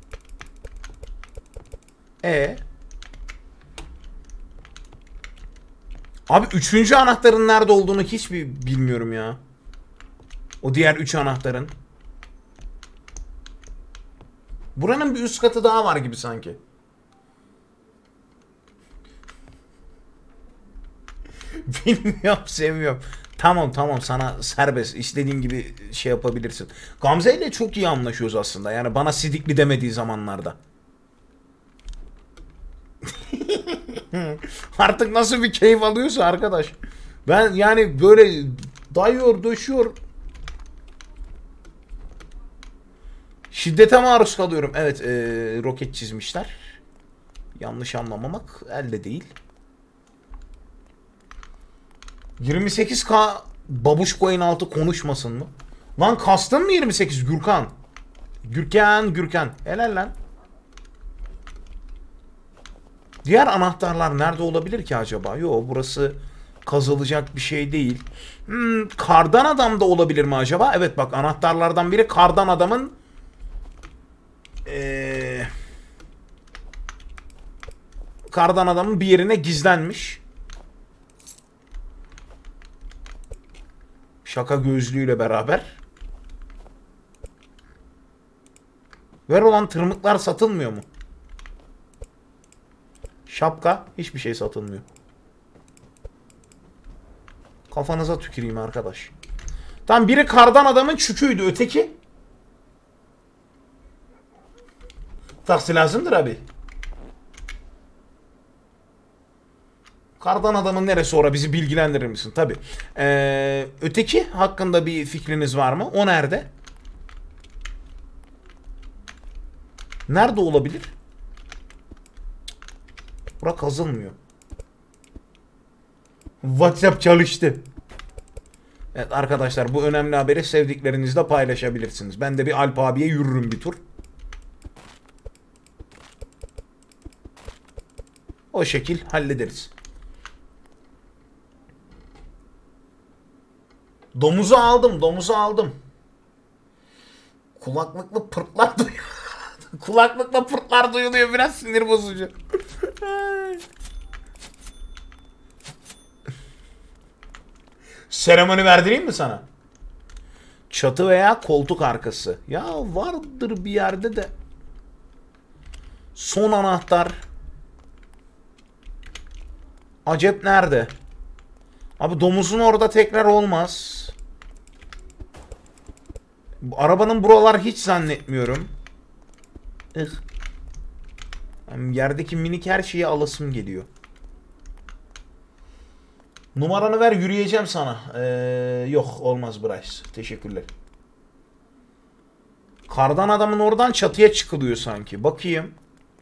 A: Abi üçüncü anahtarın nerede olduğunu hiç bilmiyorum ya. O diğer 3 anahtarın. Buranın bir üst katı daha var gibi sanki. Bilmiyorum, sevmiyorum. Tamam tamam, sana serbest. İstediğin gibi şey yapabilirsin. Gamze ile çok iyi anlaşıyoruz aslında. Yani bana sidikli demediği zamanlarda. Artık nasıl bir keyif alıyorsa arkadaş. Ben yani böyle dayıyor, döşüyor. Şiddete maruz kalıyorum. Evet, roket çizmişler. Yanlış anlamamak elde değil. 28K Babuşkoyun altı konuşmasın mı? Lan kastın mı 28 Gürkan? Gürkan. Helal lan. Diğer anahtarlar nerede olabilir ki acaba? Yo, burası kazılacak bir şey değil. Kardan adam da olabilir mi acaba? Evet bak, anahtarlardan biri kardan adamın kardan adamın bir yerine gizlenmiş. Şaka gözlüğüyle beraber. Ver olan tırmıklar satılmıyor mu? Şapka, hiçbir şey satılmıyor. Kafanıza tüküreyim arkadaş. Tam biri kardan adamın çüküydü, öteki. Taksi lazımdır abi. Kardan adamın neresi, ora bizi bilgilendirir misin? Tabi. Öteki hakkında bir fikriniz var mı? O nerede? Nerede olabilir? Bura kazılmıyor. WhatsApp çalıştı. Evet arkadaşlar, bu önemli haberi sevdiklerinizle paylaşabilirsiniz. Ben de bir Alp abiye yürürüm bir tur. O şekil hallederiz. Domuzu aldım. Kulaklıklı pırtlar duyuyor. Kulaklıkla pırtlar duyuluyor, biraz sinir bozucu. Seremoni verdireyim mi sana? Çatı veya koltuk arkası. Ya vardır bir yerde de. Son anahtar. Acep nerede? Abi domuzun orada tekrar olmaz. Arabanın buralar hiç zannetmiyorum. Yani yerdeki minik her şeyi alasım geliyor. Numaranı ver, yürüyeceğim sana. Yok olmaz Bryce. Teşekkürler. Kardan adamın oradan çatıya çıkılıyor sanki. Bakayım.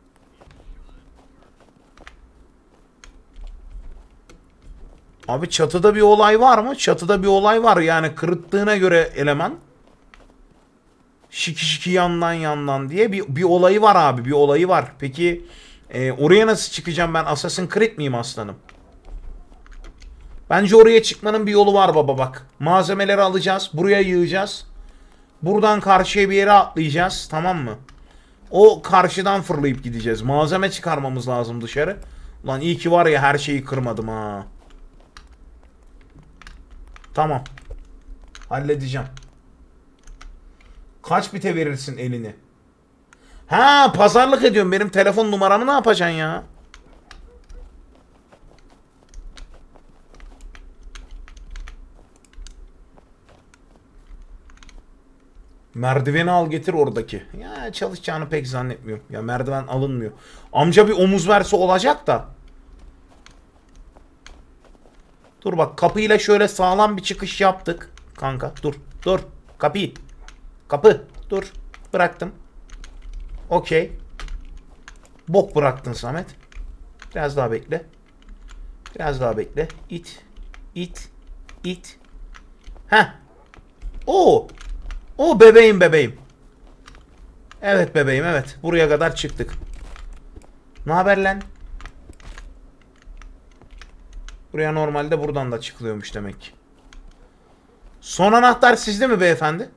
A: Abi çatıda bir olay var mı? Çatıda bir olay var. Yani kırıttığına göre eleman. Şiki şiki yandan diye bir olayı var abi. Bir olayı var. Peki oraya nasıl çıkacağım ben? Assassin's Creed miyim aslanım? Bence oraya çıkmanın bir yolu var baba bak. Malzemeleri alacağız. Buraya yığacağız. Buradan karşıya bir yere atlayacağız. Tamam mı? O karşıdan fırlayıp gideceğiz. Malzeme çıkarmamız lazım dışarı. Ulan iyi ki var ya, her şeyi kırmadım ha. Tamam. Halledeceğim. Kaç bite verirsin elini? Ha, pazarlık ediyorum. Benim telefon numaramı ne yapacaksın ya? Merdiveni al getir oradaki. Ya çalışacağını pek zannetmiyorum. Ya merdiven alınmıyor. Amca bir omuz verse olacak da. Dur bak, kapıyla şöyle sağlam bir çıkış yaptık. Kanka dur. Kapıyı. Kapı. Dur. Bıraktım. Okey. Bok bıraktın Samet. Biraz daha bekle. Biraz daha bekle. İt. Heh. O bebeğim. Evet bebeğim, evet. Buraya kadar çıktık. Ne haber lan? Buraya normalde buradan da çıkılıyormuş demek ki. Son anahtar sizde mi beyefendi?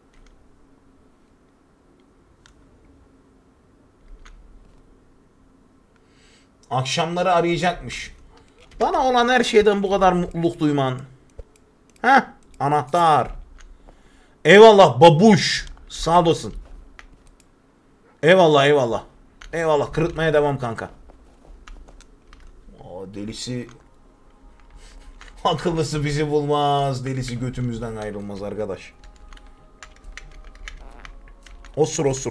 A: Akşamları arayacakmış. Bana olan her şeyden bu kadar mutluluk duyman. Heh, anahtar. Eyvallah babuş. Sağ olasın. Eyvallah. Eyvallah, kırıtmaya devam kanka. O delisi. Akıllısı bizi bulmaz, delisi götümüzden ayrılmaz arkadaş. Osur osur.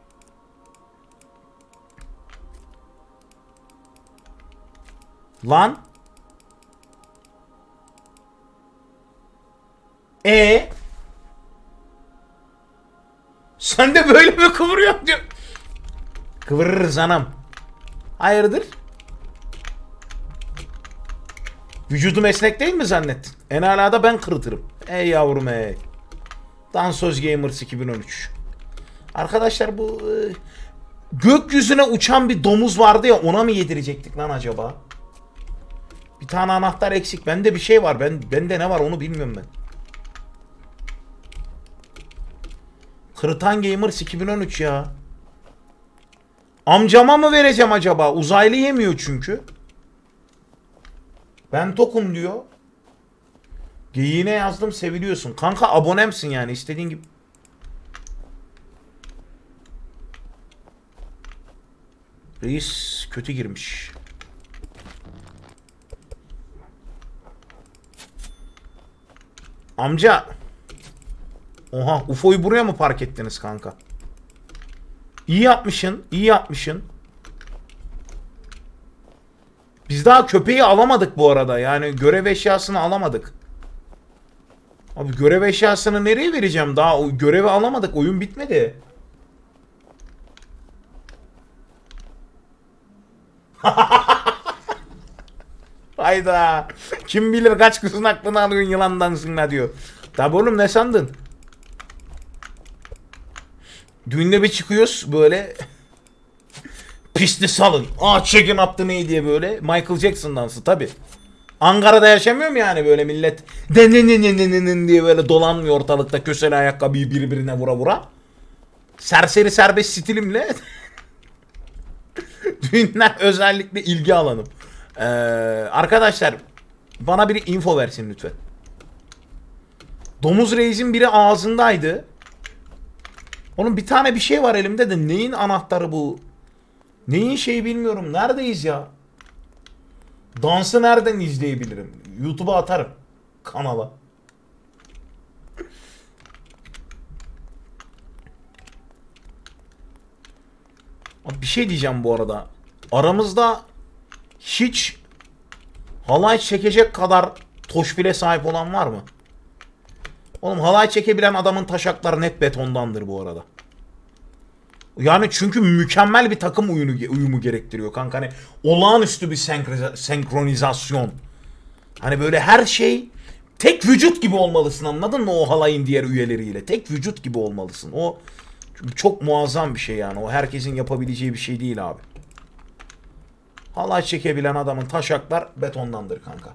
A: Lan. Sen de böyle mi kıvırıyorsun diyor. Kıvırırız anam. Hayırdır? Vücudum esnek değil mi zannettin? En âlâ da ben kırıtırım. Ey yavrum ey. Dansöz Gamers 2013. Arkadaşlar bu gökyüzüne uçan bir domuz vardı ya, ona mı yedirecektik lan acaba? Bir tane anahtar eksik. Bende bir şey var. Bende ne var onu bilmiyorum ben. Kırıtan Gamers 2013 ya. Amcama mı vereceğim acaba? Uzaylı yemiyor çünkü. Ben tokum diyor. Geyiğine yazdım, seviliyorsun. Kanka abonemsin yani, istediğin gibi. Reis kötü girmiş. Amca. Oha, UFO'yu buraya mı park ettiniz kanka? İyi yapmışsın, iyi yapmışsın. Biz daha köpeği alamadık bu arada. Yani görev eşyasını alamadık. Abi görev eşyasını nereye vereceğim? Daha o görevi alamadık. Oyun bitmedi. Hayda. Kim bilir kaç kızın aklını alıyorsun yılandansın la diyor. Tabi oğlum, ne sandın? Düğünde bir çıkıyoruz böyle. Pisti salın. Çekin yaptı neyi diye böyle. Michael Jackson dansı tabi. Ankara'da yaşamıyorum yani, böyle millet den diye böyle dolanmıyor ortalıkta, köseli ayakkabıyı birbirine vura vura. Serseri serbest stilimle. Düğünler özellikle ilgi alanım. Arkadaşlar bana biri info versin lütfen. Domuz Reis'in biri ağzındaydı. Onun bir tane bir şey var elimde de neyin anahtarı bu? Neyin şeyi bilmiyorum. Neredeyiz ya? Dansı nereden izleyebilirim? YouTube'a atarım. Kanala. Bir şey diyeceğim bu arada. Aramızda hiç halay çekecek kadar toşbile sahip olan var mı? Oğlum halay çekebilen adamın taşakları net betondandır bu arada. Yani çünkü mükemmel bir takım uyumu gerektiriyor kanka. Hani olağanüstü bir senkronizasyon. Hani böyle her şey tek vücut gibi olmalısın, anladın mı, o halayın diğer üyeleriyle. Tek vücut gibi olmalısın. O çok muazzam bir şey yani. O herkesin yapabileceği bir şey değil abi. Halay çekebilen adamın taşaklar betondandır kanka.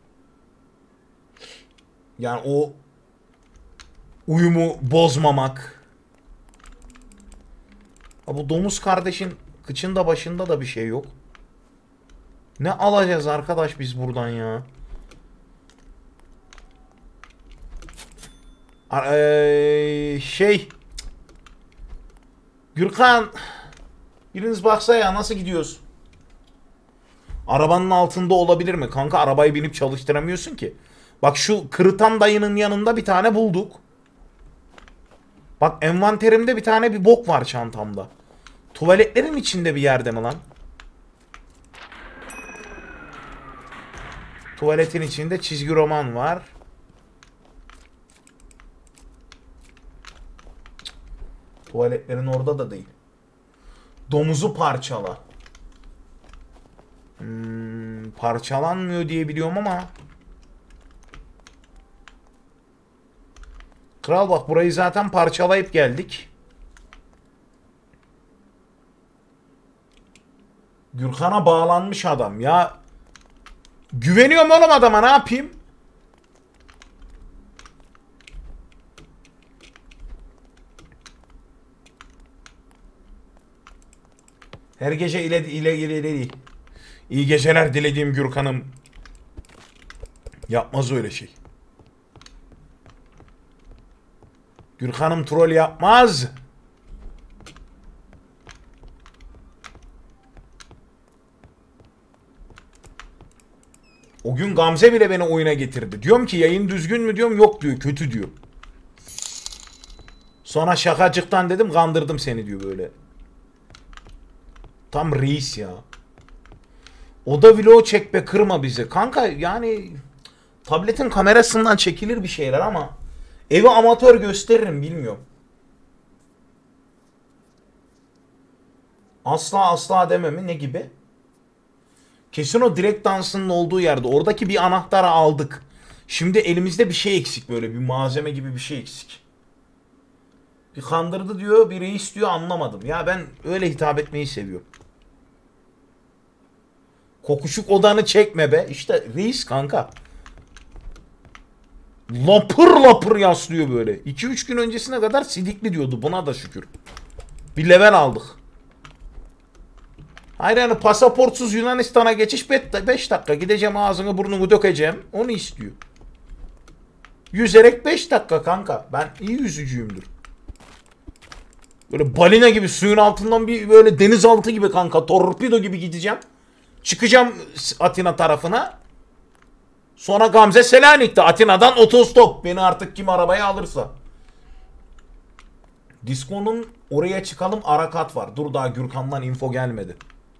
A: Yani o uyumu bozmamak. Bu domuz kardeşin kıçında başında da bir şey yok. Ne alacağız arkadaş biz buradan ya? Gürkan, biriniz baksa ya, nasıl gidiyoruz? Arabanın altında olabilir mi? Kanka arabayı binip çalıştıramıyorsun ki. Bak şu kırıtan dayının yanında bir tane bulduk. Bak envanterimde bir tane bir bok var çantamda. Tuvaletlerin içinde bir yerde mi lan? Tuvaletin içinde çizgi roman var. Tuvaletlerin orada da değil. Domuzu parçala. Parçalanmıyor diye biliyorum ama. Kral bak, burayı zaten parçalayıp geldik. Gürkan'a bağlanmış adam ya. Güveniyorum oğlum adama, ne yapayım? Her gece ile iyi geceler dilediğim Gürkan'ım. Yapmaz öyle şey. Gürkan'ım troll yapmaz. O Bugün Gamze bile beni oyuna getirdi. Diyorum ki yayın düzgün mü diyorum, yok diyor, kötü diyor. Sonra şakacıktan dedim kandırdım seni diyor böyle. Tam reis ya. O da vlog çek be, kırma bizi. Kanka yani tabletin kamerasından çekilir bir şeyler ama evi amatör gösteririm, bilmiyorum. Asla asla dememi ne gibi? Kesin o direkt dansının olduğu yerde. Oradaki bir anahtarı aldık. Şimdi elimizde bir şey eksik, böyle bir malzeme gibi bir şey eksik. Bir kandırdı diyor, bir reis diyor, anlamadım. Ya ben öyle hitap etmeyi seviyorum. Kokuşuk odanı çekme be. İşte reis kanka. Lapır lapır yaslıyor böyle. 2-3 gün öncesine kadar sidikli diyordu. Buna da şükür. Bir level aldık. Hayır yani pasaportsuz Yunanistan'a geçiş 5 dakika. Gideceğim, ağzını burnunu dökeceğim. Onu istiyor. Yüzerek 5 dakika kanka. Ben iyi yüzücüyümdür. Böyle balina gibi suyun altından bir böyle denizaltı gibi kanka. Torpido gibi gideceğim. Çıkacağım Atina tarafına. Sonra Gamze Selanik'te. Atina'dan otostop. Beni artık kim arabaya alırsa. Disco'nun oraya çıkalım arakat var. Dur daha Gürkan'dan info gelmedi.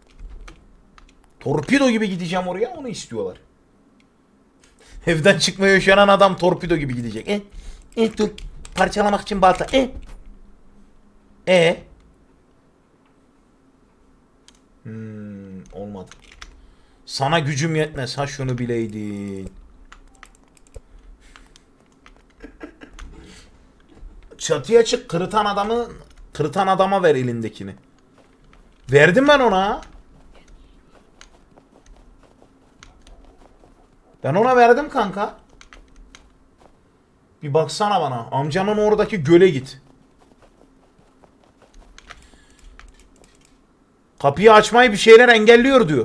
A: Torpido gibi gideceğim oraya, onu istiyorlar. Evden çıkmaya üşenen adam torpido gibi gidecek. Dur. Parçalamak için balta. Olmadı. Sana gücüm yetmez. Ha şunu bileydin. Çatıya çık, kırıtan adama ver elindekini. Verdim ben ona. Ben ona verdim kanka. Bir baksana bana. Amcanın oradaki göle git. Kapıyı açmayı bir şeyler engelliyor diyor.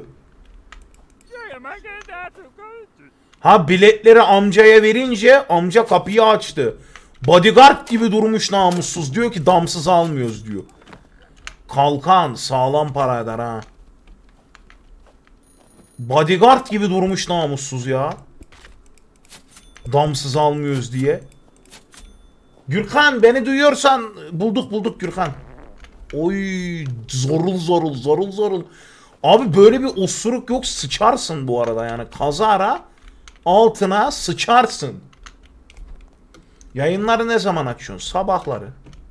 A: Ha biletleri amcaya verince amca kapıyı açtı. Bodyguard gibi durmuş namussuz. Diyor ki damsız almıyoruz diyor. Kalkan sağlam para eder ha. Bodyguard gibi durmuş namussuz ya. Damsız almıyoruz diye. Gürkan beni duyuyorsan bulduk Gürkan. Oy zorul. Abi böyle bir osuruk yok, sıçarsın bu arada yani. Kazara altına sıçarsın. Yayınları ne zaman açıyorsun? Sabahları.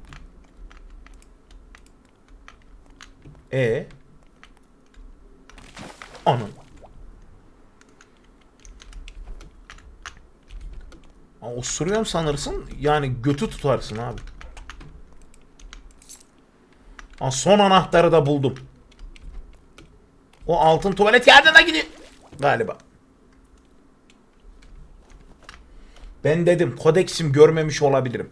A: Anam. Osuruyorum sanırsın. Yani götü tutarsın abi. Son anahtarı da buldum. O altın tuvalet yardına gidiyor. Galiba. Ben dedim kodeksim görmemiş olabilirim.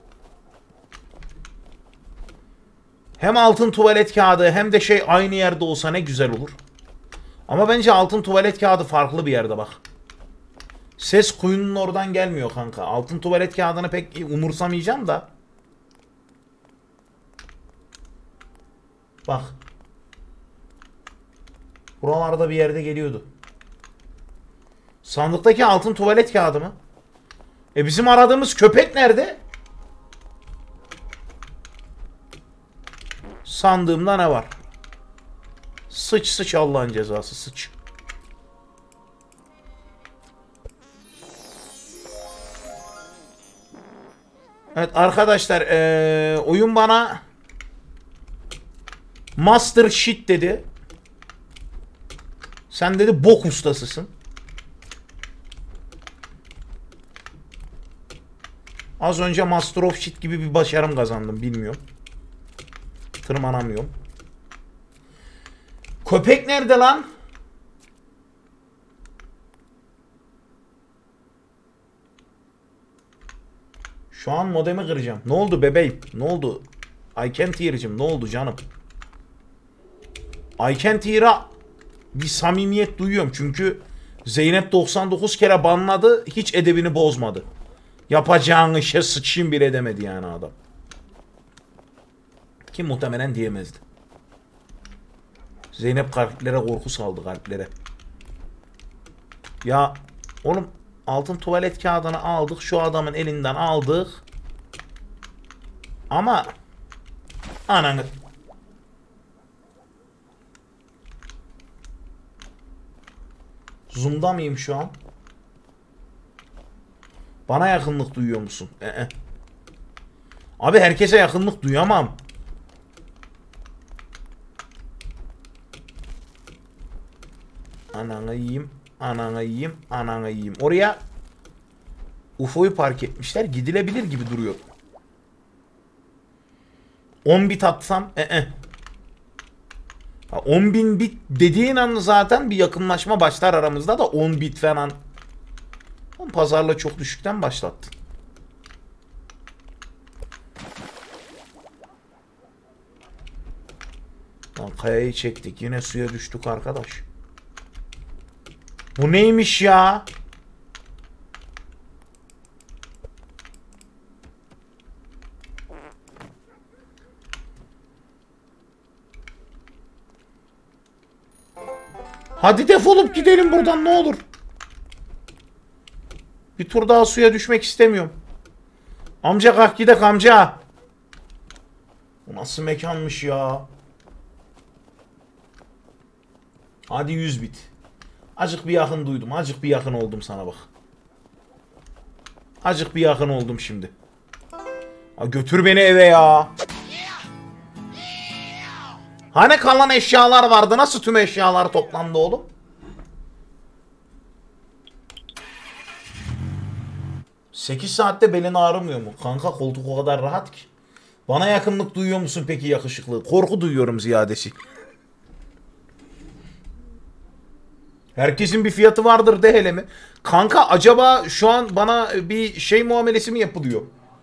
A: Hem altın tuvalet kağıdı hem de şey aynı yerde olsa ne güzel olur. Ama bence altın tuvalet kağıdı farklı bir yerde bak. Ses kuyunun oradan gelmiyor kanka. Altın tuvalet kağıdını pek umursamayacağım da. Bak. Buralarda bir yerde geliyordu. Sandıktaki altın tuvalet kağıdı mı? Bizim aradığımız köpek nerede? Sandığımda ne var? Sıç Allah'ın cezası, sıç. Evet arkadaşlar oyun bana master shit dedi. Sen dedi bok ustasısın. Az önce master of shit gibi bir başarım kazandım, bilmiyorum. Tırmanamıyorum. Köpek nerede lan? Şu an modemi kıracağım. Ne oldu bebeğim? Ne oldu? I can't hear'cim. Ne oldu canım? I can't hear'a bir samimiyet duyuyorum. Çünkü Zeynep 99 kere banladı. Hiç edebini bozmadı. Yapacağın işe sıçayım bile demedi yani adam. Ki muhtemelen diyemezdi. Zeynep kalplere korku saldı, kalplere. Ya oğlum altın tuvalet kağıdını aldık. Şu adamın elinden aldık. Ama ananı. Zoom'da mıyım şu an? Bana yakınlık duyuyor musun? Abi herkese yakınlık duyamam. Ananı yiyeyim. Ananı yiyeyim. Ananı yiyeyim. Oraya UFO'yu park etmişler. Gidilebilir gibi duruyor. 10 bit atsam 10.000 bit dediğin an zaten bir yakınlaşma başlar aramızda da 10 bit falan. Pazarla çok düşükten başlattın. Lan kayayı çektik. Yine suya düştük arkadaş. Bu neymiş ya? Hadi defolup gidelim buradan ne olur. Bir tur daha suya düşmek istemiyorum. Amca kalk gidek amca. Bu nasıl mekanmış ya? Hadi 100 bit. Acık bir yakın duydum. Acık bir yakın oldum sana bak. Acık bir yakın oldum şimdi. Ha, götür beni eve ya. Hani kalan eşyalar vardı? Nasıl tüm eşyalar toplandı oğlum? ...8 saatte belin ağrımıyor mu? Kanka koltuk o kadar rahat ki. Bana yakınlık duyuyor musun peki yakışıklı? Korku duyuyorum ziyadesi. Herkesin bir fiyatı vardır de hele mi? Kanka acaba şu an bana bir şey muamelesi mi yapılıyor?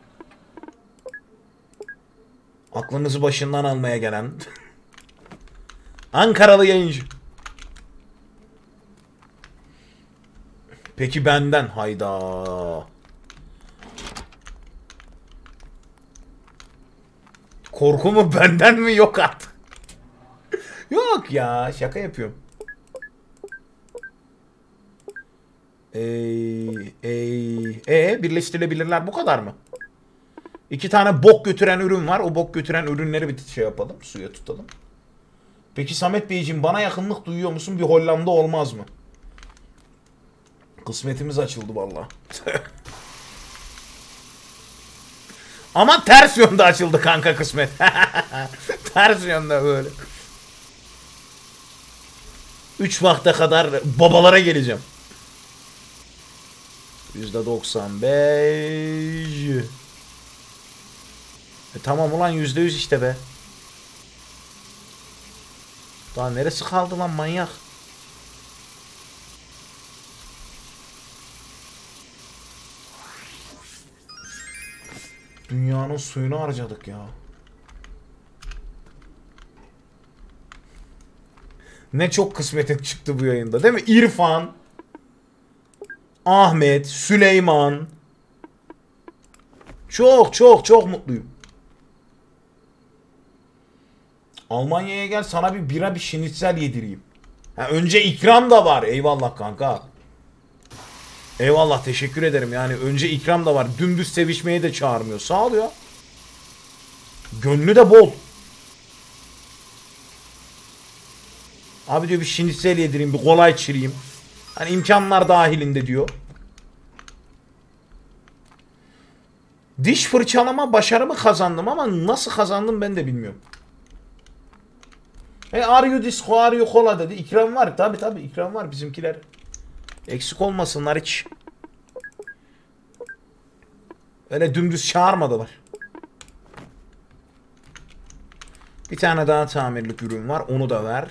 A: Aklınızı başından almaya gelen... Ankaralı yayıncı. Peki benden hayda. Korku mu benden mi yok artık? Yok ya şaka yapıyorum. Birleştirilebilirler bu kadar mı? 2 tane bok götüren ürün var. O bok götüren ürünleri bir şey yapalım. Suya tutalım. Peki Samet Beyciğim bana yakınlık duyuyor musun? Bir Hollanda olmaz mı? Kısmetimiz açıldı vallahi. Ama ters yönde açıldı kanka kısmet. Ters yönde böyle. 3 vakte kadar babalara geleceğim. %95. Tamam ulan %100 işte be. Daha neresi kaldı lan manyak? Dünyanın suyunu harcadık ya. Ne çok kısmetin çıktı bu yayında değil mi? İrfan, Ahmet, Süleyman. Çok mutluyum. Almanya'ya gel sana bir bira bir şinitzel yedireyim. Ha, önce ikram da var. Eyvallah kanka. Eyvallah teşekkür ederim. Yani önce ikram da var. Dümdüz sevişmeye de çağırmıyor. Sağ ol ya. Gönlü de bol. Abi diyor bir şinitzel yedireyim. Bir kolay çireyim. Hani imkanlar dahilinde diyor. Diş fırçalama başarımı kazandım ama nasıl kazandım ben de bilmiyorum. Are you disco, are you cola dedi. İkram var. Tabi ikram var bizimkiler. Eksik olmasınlar hiç. Öyle dümdüz çağırmadılar. Bir tane daha tamirlik ürün var. Onu da ver.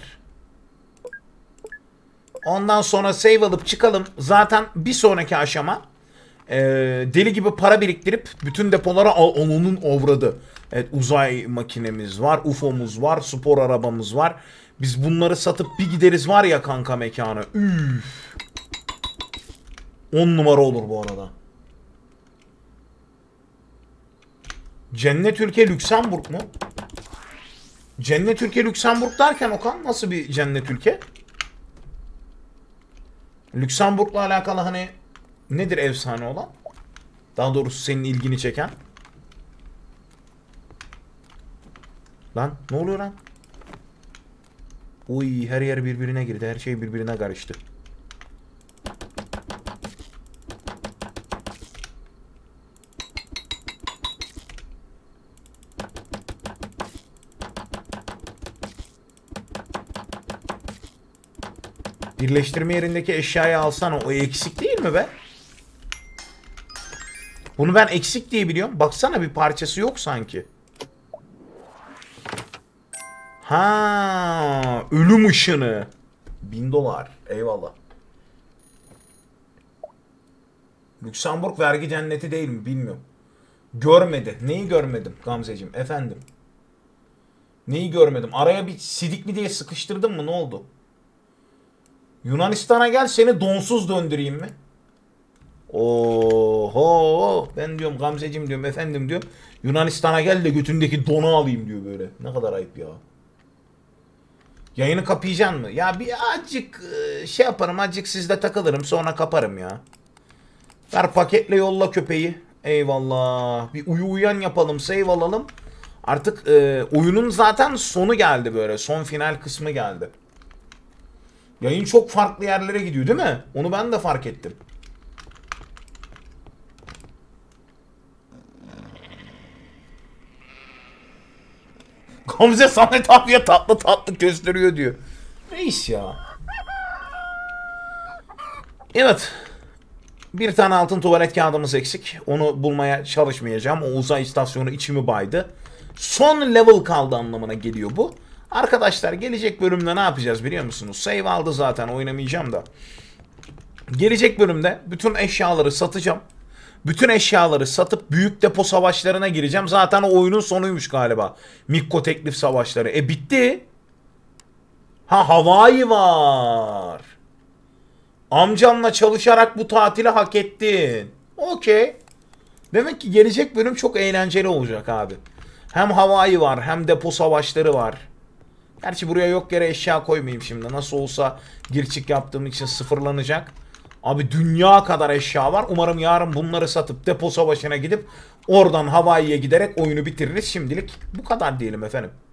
A: Ondan sonra save alıp çıkalım. Zaten bir sonraki aşama deli gibi para biriktirip bütün depolara onun avradı. Evet uzay makinemiz var. UFO'muz var. Spor arabamız var. Biz bunları satıp bir gideriz var ya kanka mekana. Üf. 10 numara olur bu arada. Cennet ülke Lüksemburg mu? Cennet ülke Lüksemburg derken Okan nasıl bir cennet ülke? Lüksemburg'la alakalı hani nedir efsane olan? Daha doğrusu senin ilgini çeken. Lan ne oluyor lan? Uy, her yer birbirine girdi. Her şey birbirine karıştı. Birleştirme yerindeki eşyayı alsana. O eksik değil mi be? Bunu ben eksik diye biliyorum. Baksana, bir parçası yok sanki. Ha, ölüm ışını. $1000. Eyvallah. Lüksemburg vergi cenneti değil mi? Bilmiyorum. Görmedi. Neyi görmedim Gamzeciğim? Efendim. Neyi görmedim? Araya bir sidik mi diye sıkıştırdın mı? Ne oldu? Yunanistan'a gel, seni donsuz döndüreyim mi? Oho, ben diyorum Gamzeciğim diyorum, efendim diyorum. Yunanistan'a gel de götündeki donu alayım diyor böyle. Ne kadar ayıp ya. Yayını kapayacaksın mı? Ya bir azıcık şey yaparım, azıcık sizde takılırım, sonra kaparım ya. Ver paketle yolla köpeği. Eyvallah. Bir uyan yapalım, save alalım. Artık oyunun zaten sonu geldi böyle. Son final kısmı geldi. Yayın çok farklı yerlere gidiyor değil mi? Onu ben de fark ettim. Gamze Samet abiye tatlı tatlı gösteriyor diyor. Reis ya. Evet. Bir tane altın tuvalet kağıdımız eksik. Onu bulmaya çalışmayacağım. O uzay istasyonu içimi baydı. Son level kaldı anlamına geliyor bu. Arkadaşlar gelecek bölümde ne yapacağız biliyor musunuz? Save aldı zaten, oynamayacağım da. Gelecek bölümde bütün eşyaları satacağım. Bütün eşyaları satıp büyük depo savaşlarına gireceğim. Zaten o oyunun sonuymuş galiba. Mikko teklif savaşları. Bitti. Ha, Hawaii var. Amcanla çalışarak bu tatili hak ettin. Okey. Demek ki gelecek bölüm çok eğlenceli olacak abi. Hem Hawaii var, hem depo savaşları var. Gerçi buraya yok yere eşya koymayayım şimdi. Nasıl olsa gir çık yaptığım için sıfırlanacak. Abi dünya kadar eşya var. Umarım yarın bunları satıp depo savaşına gidip oradan Hawaii'ye giderek oyunu bitiririz. Şimdilik bu kadar diyelim efendim.